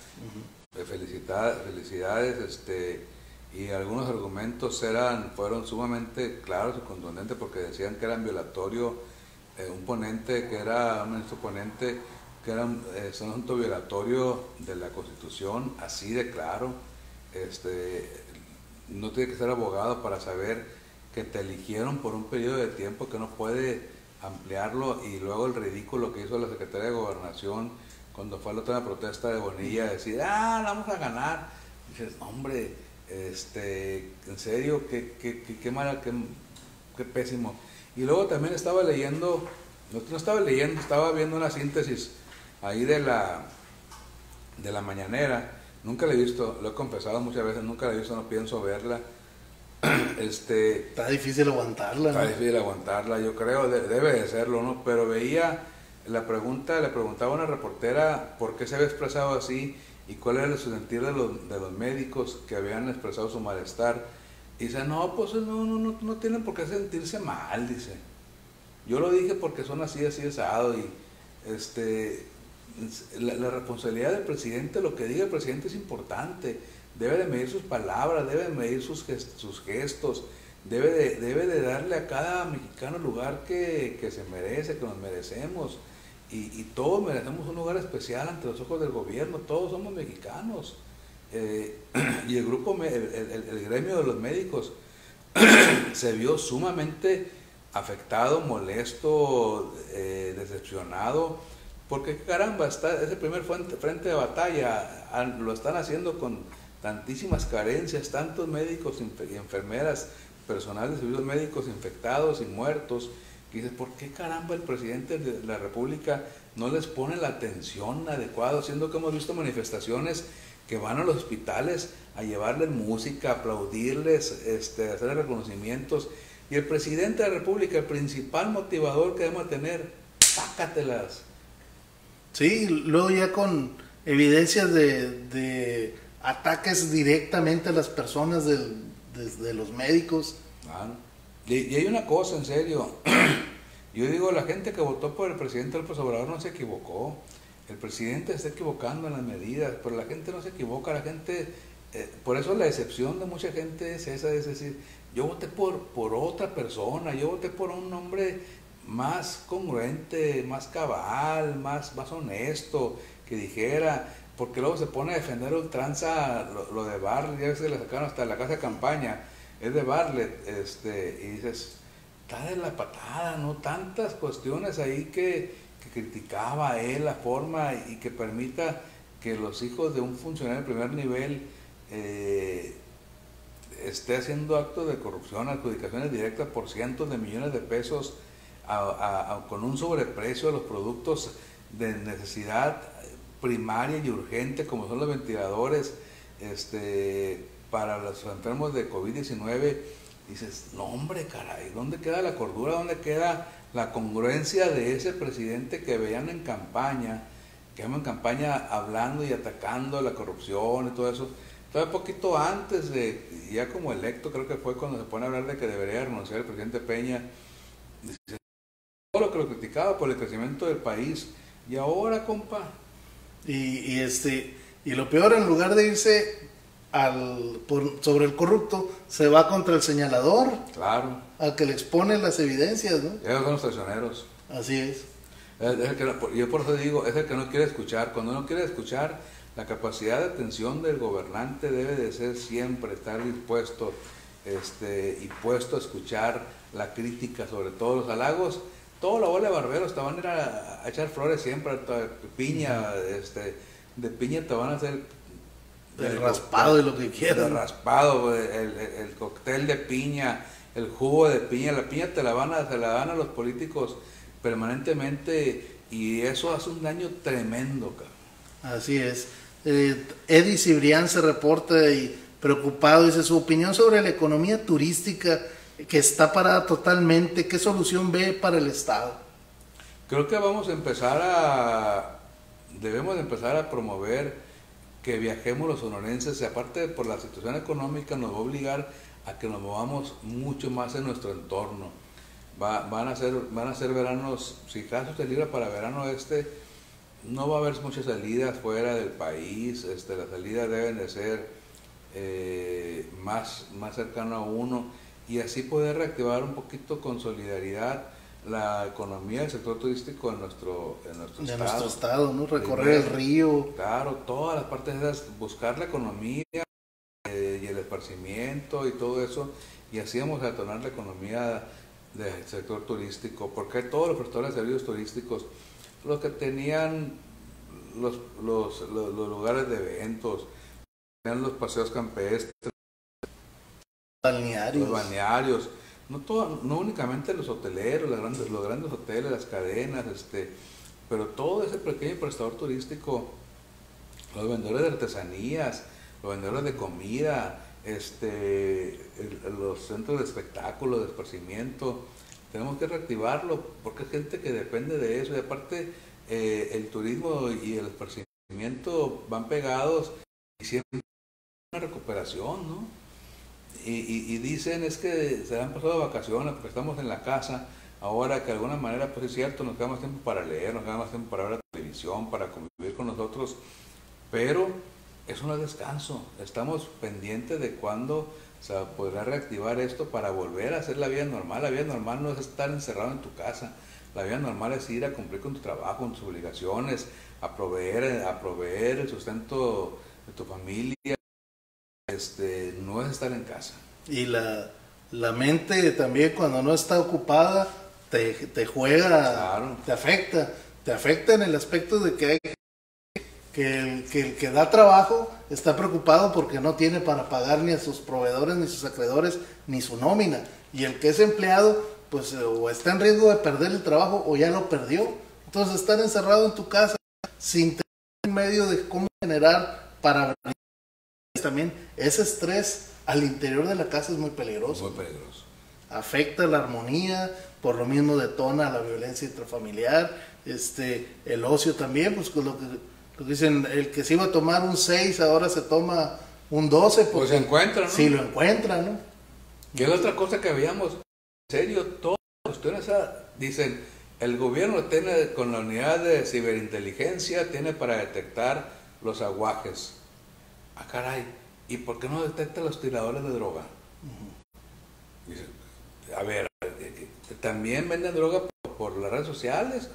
Felicidades, y algunos argumentos fueron sumamente claros y contundentes, porque decían que eran violatorio, un ministro ponente, que era un asunto violatorio de la Constitución, así de claro. no tiene que ser abogado para saber que te eligieron por un periodo de tiempo que no puede ampliarlo, y luego el ridículo que hizo la Secretaría de Gobernación cuando fue la otra protesta de Bonilla, decir, vamos a ganar. Y dices, hombre, en serio, qué mal, qué pésimo. Y luego también estaba leyendo, estaba viendo una síntesis ahí de la mañanera. Nunca la he visto, lo he confesado muchas veces, nunca la he visto, no pienso verla. Está difícil aguantarla, ¿no? Está difícil aguantarla, yo creo, debe de serlo, ¿no? Pero veía le preguntaba a una reportera por qué se había expresado así y cuál era el sentir de los médicos que habían expresado su malestar. Y dice, no, pues no tienen por qué sentirse mal, dice. Yo lo dije porque son así asado, y la responsabilidad del presidente, lo que diga el presidente es importante. Debe de medir sus palabras, debe de medir sus gestos, debe de darle a cada mexicano el lugar que se merece, que nos merecemos. Y todos merecemos un lugar especial ante los ojos del gobierno, todos somos mexicanos. Y el gremio de los médicos se vio sumamente afectado, molesto, decepcionado, porque caramba, ese primer frente de batalla lo están haciendo con tantísimas carencias, tantos médicos y enfermeras, personal de servicios médicos infectados y muertos, que dices, ¿por qué caramba el presidente de la República no les pone la atención adecuada? Siendo que hemos visto manifestaciones que van a los hospitales a llevarles música, a aplaudirles, hacer reconocimientos, y el presidente de la República, el principal motivador que debemos tener, sácatelas. Sí, luego ya con evidencias de ataques directamente a las personas de los médicos. Y hay una cosa, en serio, yo digo, la gente que votó por el presidente López Obrador no se equivocó. El presidente se está equivocando en las medidas, pero la gente no se equivoca. La gente, por eso la decepción de mucha gente es esa, es decir, yo voté por otra persona, yo voté por un hombre más congruente, más cabal, más honesto, que dijera, porque luego se pone a defender ultranza lo de Bartlett, ya ves que le sacaron hasta la casa de campaña, es de Bartlett, y dices, está de la patada, ¿no? Tantas cuestiones ahí que criticaba a él, la forma, y que permita que los hijos de un funcionario de primer nivel esté haciendo actos de corrupción, adjudicaciones directas por cientos de millones de pesos con un sobreprecio a los productos de necesidad primaria y urgente, como son los ventiladores para los enfermos de COVID-19. Dices, no hombre, caray, ¿dónde queda la cordura? ¿Dónde queda la congruencia de ese presidente que veían en campaña, hablando y atacando la corrupción y todo eso? Todavía poquito antes ya como electo, creo que fue cuando se pone a hablar de que debería renunciar el presidente Peña. Dice, todo lo que lo criticaba por el crecimiento del país, y ahora, compa. Y lo peor, en lugar de irse sobre el corrupto, se va contra el señalador. Claro. Al que le expone las evidencias, ¿no? Ellos son los traicioneros. Así es. Yo por eso digo, es el que no quiere escuchar. Cuando no quiere escuchar, la capacidad de atención del gobernante debe de ser siempre estar dispuesto y puesto a escuchar la crítica, sobre todo los halagos. Toda la bola de barberos te van a ir a echar flores siempre, piña, de piña te van a hacer el raspado y lo que quieras. El raspado, el cóctel de piña, el jugo de piña, la piña se la dan a los políticos permanentemente, y eso hace un daño tremendo, cabrón. Así es. Eddie Cibrián se reporta y preocupado, dice su opinión sobre la economía turística que está parada totalmente. ¿Qué solución ve para el Estado? Creo que debemos empezar a promover que viajemos los sonorenses, y aparte por la situación económica nos va a obligar a que nos movamos mucho más en nuestro entorno. Van a ser veranos, si caso se libra para verano no va a haber muchas salidas fuera del país. Las salidas deben de ser más cercano a uno, y así poder reactivar un poquito con solidaridad la economía del sector turístico en nuestro estado, ¿no? Recorrer el río. Claro, todas las partes esas, buscar la economía esparcimiento y todo eso, y hacíamos detonar la economía del sector turístico, porque todos los prestadores de servicios turísticos, los que tenían los lugares de eventos, tenían los paseos campestres, los balnearios, no únicamente los hoteleros, los grandes hoteles, las cadenas, pero todo ese pequeño prestador turístico, los vendedores de artesanías, los vendedores de comida, los centros de espectáculo, de esparcimiento, tenemos que reactivarlo porque hay gente que depende de eso, y aparte el turismo y el esparcimiento van pegados y siempre hay una recuperación, ¿no? Y dicen es que se han pasado de vacaciones porque estamos en la casa, ahora que de alguna manera pues es cierto, nos queda más tiempo para leer, nos queda más tiempo para ver la televisión, para convivir con nosotros, pero eso no es descanso. Estamos pendientes de cuándo se podrá reactivar esto para volver a hacer la vida normal. La vida normal no es estar encerrado en tu casa. La vida normal es ir a cumplir con tu trabajo, con tus obligaciones, a proveer el sustento de tu familia. No es estar en casa. Y la mente también, cuando no está ocupada, te juega, claro. Te afecta en el aspecto de que el que da trabajo está preocupado porque no tiene para pagar ni a sus proveedores, ni sus acreedores, ni su nómina. Y el que es empleado, pues o está en riesgo de perder el trabajo o ya lo perdió. Entonces estar encerrado en tu casa sin tener un medio de cómo generar para también ese estrés al interior de la casa es muy peligroso. Muy peligroso. Afecta la armonía, por lo mismo detona la violencia intrafamiliar, el ocio también, pues con lo que dicen, el que se iba a tomar un 6 ahora se toma un 12. Pues se encuentra, ¿no? Sí, lo encuentra, ¿no? Y es otra cosa que veíamos, en serio, todas las cuestiones, dicen, el gobierno tiene, con la unidad de ciberinteligencia, tiene para detectar los aguajes. Ah, caray, ¿y por qué no detecta los tiradores de droga? Uh-huh. Dice, a ver, también venden droga por las redes sociales.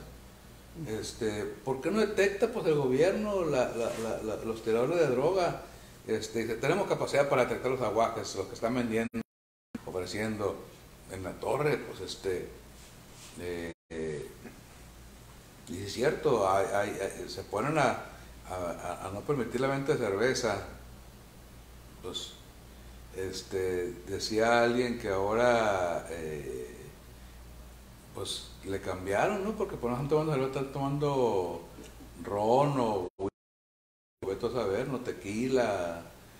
¿Por qué no detecta pues el gobierno los tiradores de droga? Tenemos capacidad para detectar los aguajes, los que están vendiendo, ofreciendo en la torre, pues y es cierto, se ponen a no permitir la venta de cerveza. Pues decía alguien que ahora pues le cambiaron, ¿no? Porque por no están tomando cerveza, están tomando ron o vete a saber, no, tequila.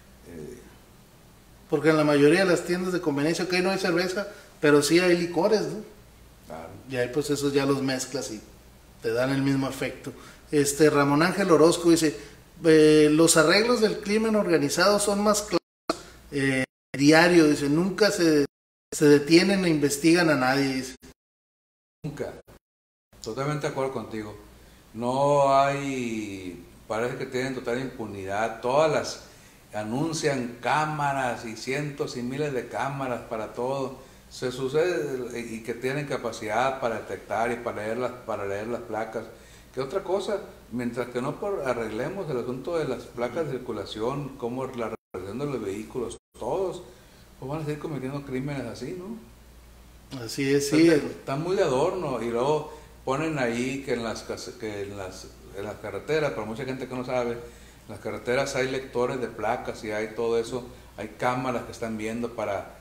Porque en la mayoría de las tiendas de conveniencia, no hay cerveza, pero sí hay licores, ¿no? Claro. Y ahí pues esos ya los mezclas y te dan el mismo efecto. Ramón Ángel Orozco dice, los arreglos del crimen organizado son más claros, diario, dice, nunca se detienen e investigan a nadie, dice. Nunca. Totalmente de acuerdo contigo. No hay, parece que tienen total impunidad. Todas las anuncian cámaras y cientos y miles de cámaras para todo. Se sucede y que tienen capacidad para detectar y para leer las placas. ¿Qué otra cosa? Mientras que no arreglemos el asunto de las placas de circulación, como la regulación de los vehículos, todos, pues van a seguir cometiendo crímenes así, ¿no? Así es, sí. Están muy de adorno y luego ponen ahí que en las carreteras, para mucha gente que no sabe, en las carreteras hay lectores de placas y hay todo eso, hay cámaras que están viendo para...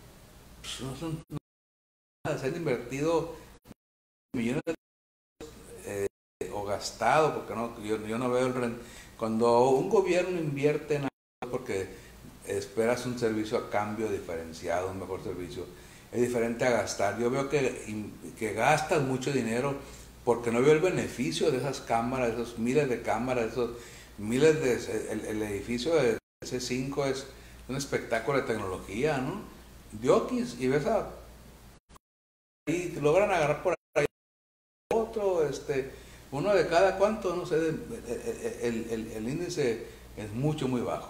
Pues, se han invertido millones de o gastado, porque no, yo no veo cuando un gobierno invierte en algo porque esperas un servicio a cambio diferenciado, un mejor servicio, es diferente a gastar. Yo veo que gastas mucho dinero porque no veo el beneficio de esas cámaras, esos miles de cámaras, esos miles el edificio de C5 es un espectáculo de tecnología, ¿no? Diokis, y ves y logran agarrar por ahí otro, uno de cada cuánto, no sé, el índice es muy bajo.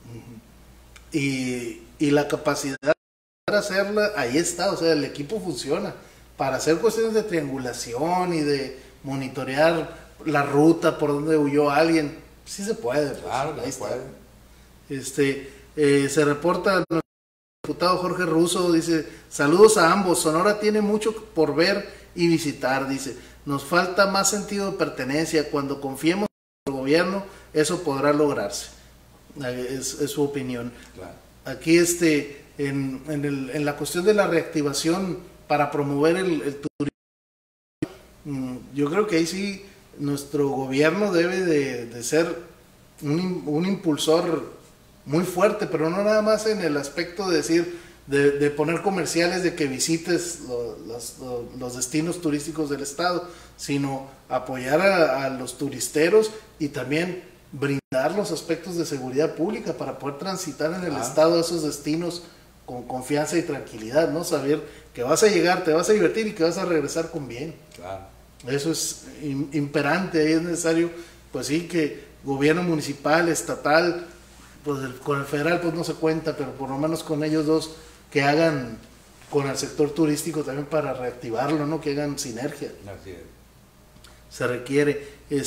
Y la capacidad para hacerla, ahí está, o sea, el equipo funciona. Para hacer cuestiones de triangulación y de monitorear la ruta por donde huyó alguien, sí se puede. Pues, claro, ahí se puede. Se reporta nuestro diputado Jorge Russo, dice, saludos a ambos, Sonora tiene mucho por ver y visitar, dice, nos falta más sentido de pertenencia, cuando confiemos en el gobierno, eso podrá lograrse. Es su opinión. Claro. Aquí en la cuestión de la reactivación para promover el turismo, yo creo que ahí sí nuestro gobierno debe de ser un impulsor muy fuerte, pero no nada más en el aspecto de decir, de poner comerciales de que visites los destinos turísticos del estado, sino apoyar a los turisteros y también brindar los aspectos de seguridad pública para poder transitar en el estado a esos destinos con confianza y tranquilidad, ¿no? Saber que vas a llegar, te vas a divertir y que vas a regresar con bien. Claro. Eso es imperante, ahí es necesario, pues sí, que gobierno municipal, estatal, pues con el federal pues no se cuenta, pero por lo menos con ellos dos que hagan con el sector turístico también para reactivarlo, ¿no? Que hagan sinergia. Así es. Se requiere.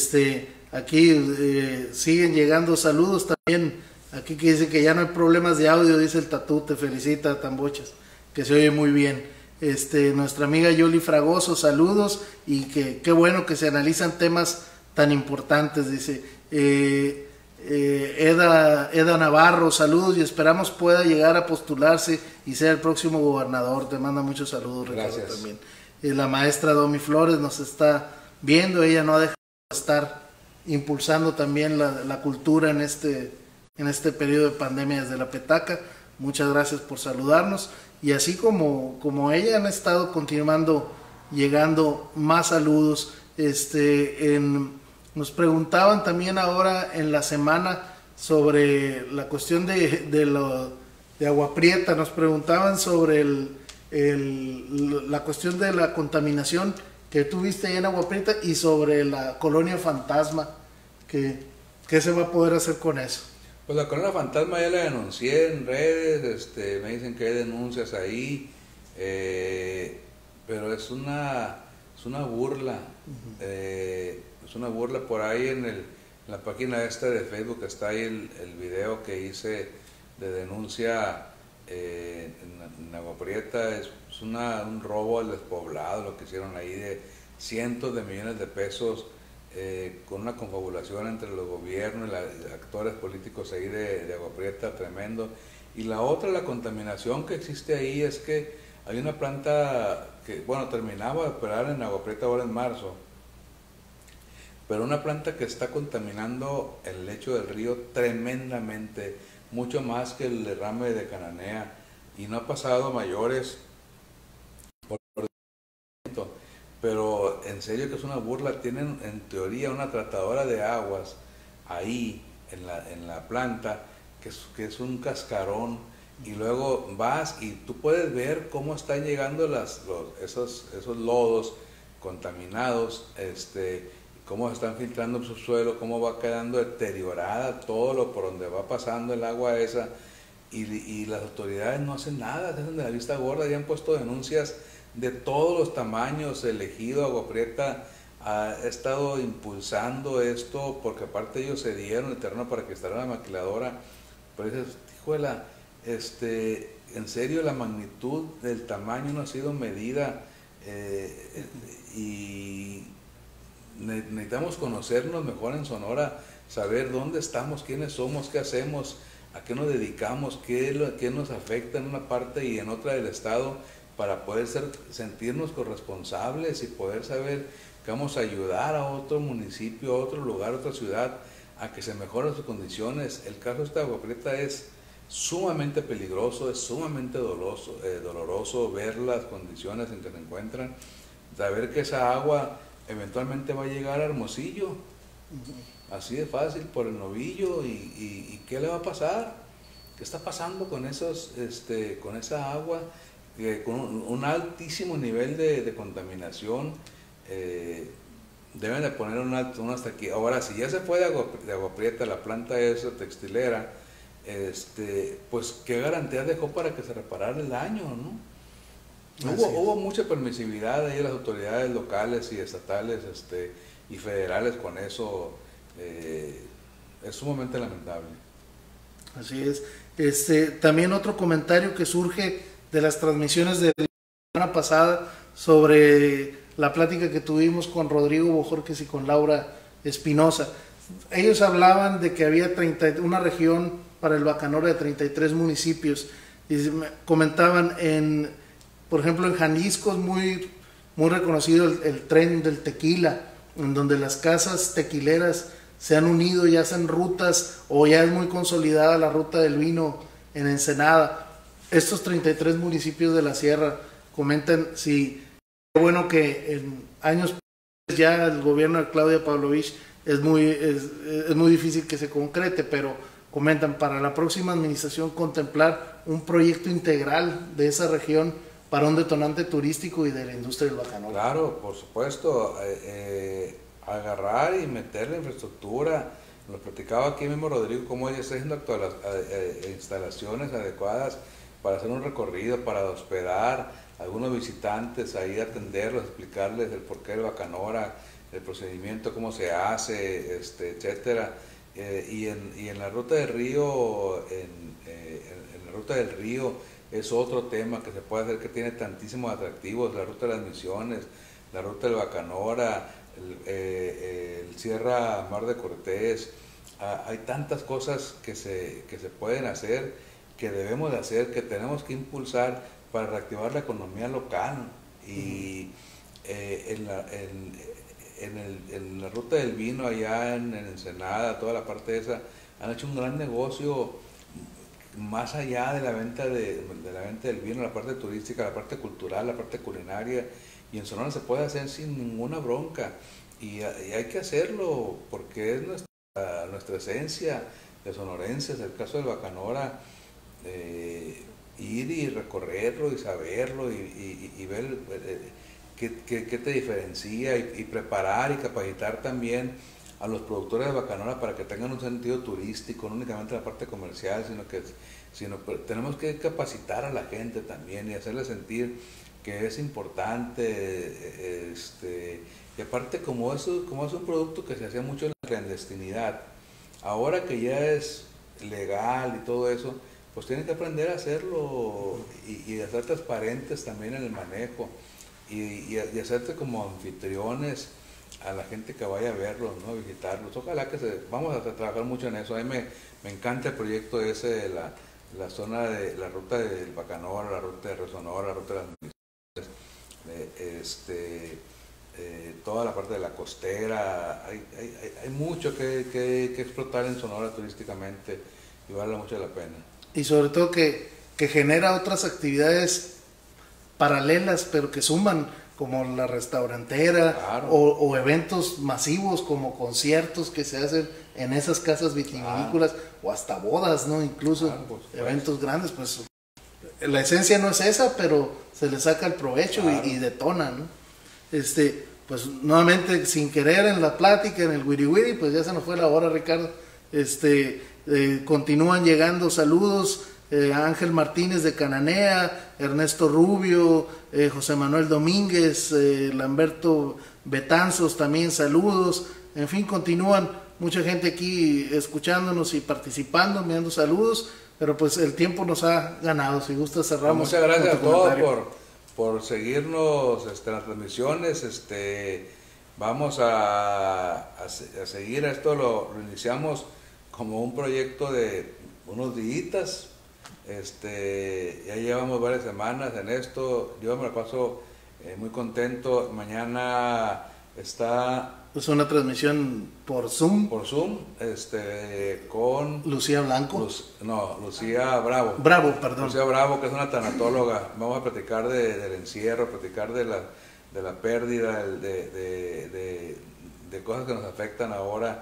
Aquí siguen llegando saludos también. Aquí que dice que ya no hay problemas de audio, dice el Tatú, te felicita Tambochas, que se oye muy bien. Nuestra amiga Yoli Fragoso, saludos, y que qué bueno que se analizan temas tan importantes, dice. Eda Navarro, saludos y esperamos pueda llegar a postularse y ser el próximo gobernador. Te manda muchos saludos, Ricardo. Gracias. También. La maestra Domi Flores nos está viendo, ella no ha dejado de estar impulsando también la cultura en este periodo de pandemia desde la Petaca. Muchas gracias por saludarnos, y así como ella han estado continuando llegando más saludos. Nos preguntaban también ahora en la semana sobre la cuestión de Agua Prieta, nos preguntaban sobre la cuestión de la contaminación que tuviste ahí en Agua Prieta y sobre la colonia fantasma, ¿qué se va a poder hacer con eso? Pues la colonia fantasma ya la denuncié en redes, me dicen que hay denuncias ahí, pero es una burla. Es una burla. Por ahí en la página esta de Facebook está ahí el video que hice de denuncia en Agua Prieta. Es un robo al despoblado, lo que hicieron ahí de cientos de millones de pesos, con una confabulación entre los gobiernos y los actores políticos ahí de Agua Prieta, tremendo. Y la otra, la contaminación que existe ahí, es que hay una planta que, bueno, terminaba de operar en Agua Prieta ahora en marzo, pero una planta que está contaminando el lecho del río tremendamente, mucho más que el derrame de Cananea, y no ha pasado a mayores, pero en serio que es una burla. Tienen en teoría una tratadora de aguas ahí en la planta, que es un cascarón, y luego vas y tú puedes ver cómo están llegando esos lodos contaminados, cómo se están filtrando el subsuelo, cómo va quedando deteriorada todo lo por donde va pasando el agua esa, y las autoridades no hacen nada, se hacen de la vista gorda. Ya han puesto denuncias de todos los tamaños. El ejido Agua Prieta ha estado impulsando esto, porque aparte ellos se dieron el terreno para que instalara la maquiladora, pero dices, híjole, en serio, la magnitud del tamaño no ha sido medida, y necesitamos conocernos mejor en Sonora, saber dónde estamos, quiénes somos, qué hacemos, a qué nos dedicamos, qué nos afecta en una parte y en otra del estado, para poder sentirnos corresponsables y poder saber que vamos a ayudar a otro municipio, a otro lugar, a otra ciudad, a que se mejoren sus condiciones. El caso de Agua Prieta es sumamente peligroso, es sumamente doloroso ver las condiciones en que se encuentran, saber que esa agua eventualmente va a llegar a Hermosillo, así de fácil, por el Novillo, y ¿qué le va a pasar? ¿Qué está pasando con con esa agua? Con un altísimo nivel de contaminación. Deben de poner un hasta aquí. Ahora, si ya se fue de Agua Prieta la planta esa textilera, pues qué garantía dejó para que se reparara el daño, ¿no? Hubo mucha permisividad ahí de las autoridades locales y estatales y federales con eso. Es sumamente lamentable. Así es. También otro comentario que surge de las transmisiones de la semana pasada sobre la plática que tuvimos con Rodrigo Bojorquez y con Laura Espinosa. Ellos hablaban de que había una región para el Bacanora de 33 municipios y comentaban por ejemplo, en Jalisco es muy reconocido el tren del tequila, en donde las casas tequileras se han unido y hacen rutas, o ya es muy consolidada la ruta del vino en Ensenada. Estos 33 municipios de la sierra comentan bueno que en años ya el gobierno de Claudia Pavlovich es muy difícil que se concrete, pero comentan para la próxima administración contemplar un proyecto integral de esa región para un detonante turístico y de la industria del bacanora. Claro, por supuesto, agarrar y meter la infraestructura. Lo platicaba aquí mismo Rodrigo, cómo ella está haciendo instalaciones adecuadas para hacer un recorrido, para hospedar a algunos visitantes, ahí atenderlos, explicarles el porqué del bacanora, el procedimiento, cómo se hace, etcétera. Y en la ruta del río, en la ruta del río es otro tema que se puede hacer, que tiene tantísimos atractivos: la ruta de las Misiones, la ruta del bacanora, el Sierra Mar de Cortés. Hay tantas cosas que se pueden hacer, que debemos de hacer, que tenemos que impulsar para reactivar la economía local. Y en la ruta del vino allá en Ensenada, toda la parte esa, han hecho un gran negocio más allá de la venta del vino, la parte turística, la parte cultural, la parte culinaria, y en Sonora se puede hacer sin ninguna bronca, y hay que hacerlo porque es nuestra esencia de sonorenses. El caso del bacanora, ir y recorrerlo y saberlo y ver qué te diferencia, y preparar y capacitar también a los productores de bacanora para que tengan un sentido turístico, no únicamente la parte comercial, sino tenemos que capacitar a la gente también y hacerle sentir que es importante, y aparte como es un producto que se hacía mucho en la clandestinidad, ahora que ya es legal y todo eso, pues tienen que aprender a hacerlo y a ser transparentes también en el manejo, y hacerte como anfitriones a la gente que vaya a verlos, ¿no? A visitarlos. Ojalá vamos a trabajar mucho en eso. A mí me encanta el proyecto ese de la zona de la ruta del bacanora, la ruta de Resonora, la ruta de las Misiones, toda la parte de la costera. Hay mucho que explotar en Sonora turísticamente y vale mucho la pena. Y sobre todo que genera otras actividades paralelas, pero que suman, como la restaurantera, claro, o eventos masivos como conciertos que se hacen en esas casas vitivinícolas, claro, o hasta bodas, ¿no? Incluso, claro, pues, eventos grandes, pues la esencia no es esa, pero se le saca el provecho, claro, y detona, ¿no? Pues nuevamente, sin querer en la plática, en el wiri wiri, pues ya se nos fue la hora, Ricardo. Continúan llegando saludos. Ángel Martínez de Cananea, Ernesto Rubio, José Manuel Domínguez, Lamberto Betanzos también, saludos. En fin, continúan mucha gente aquí escuchándonos y participando, enviando saludos, pero pues el tiempo nos ha ganado. Si gusta cerramos. Muchas gracias a todos por seguirnos en las transmisiones. Vamos a seguir esto, lo iniciamos como un proyecto de unos días. Ya llevamos varias semanas en esto. Yo me la paso muy contento. Mañana está pues una transmisión por Zoom. Con Lucía Blanco. Lucía Bravo. Perdón. Lucía Bravo, que es una tanatóloga. Vamos a platicar del encierro, platicar de la pérdida, de cosas que nos afectan ahora.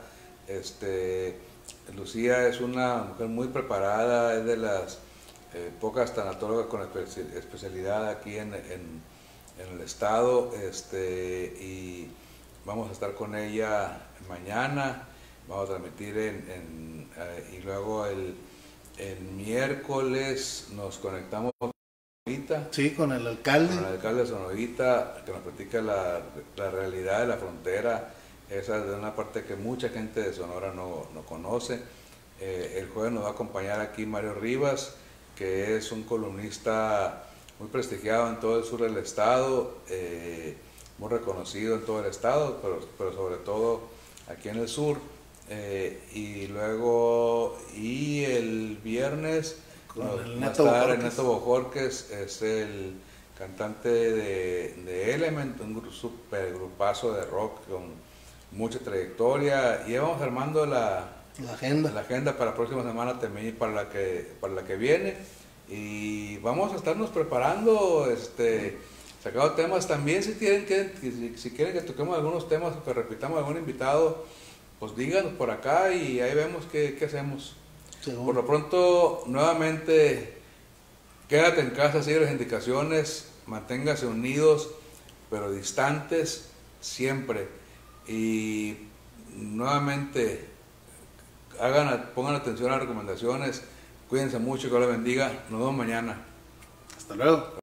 Lucía es una mujer muy preparada, es de las pocas tanatólogas con especialidad aquí en el estado, y vamos a estar con ella mañana. Vamos a transmitir y luego el miércoles nos conectamos con Sonorita. Sí, con el alcalde. Con el alcalde de Sonorita, que nos platica la realidad de la frontera. Esa es de una parte que mucha gente de Sonora no conoce. El jueves nos va a acompañar aquí Mario Rivas, que es un columnista muy prestigiado en todo el sur del estado, muy reconocido en todo el estado, pero sobre todo aquí en el sur. Y luego, el viernes va a estar Ernesto Bojorquez, es el cantante de Element, un super grupazo de rock con mucha trayectoria, y vamos armando la agenda para la próxima semana también y para la que viene, y vamos a estarnos preparando, sacando temas también. Si quieren que toquemos algunos temas o que repitamos algún invitado, pues díganos por acá y ahí vemos qué hacemos. Seguro. Por lo pronto, nuevamente, quédate en casa, sigue las indicaciones, manténgase unidos, pero distantes siempre. Y nuevamente, pongan atención a las recomendaciones, cuídense mucho, que Dios les bendiga. Nos vemos mañana. Hasta luego.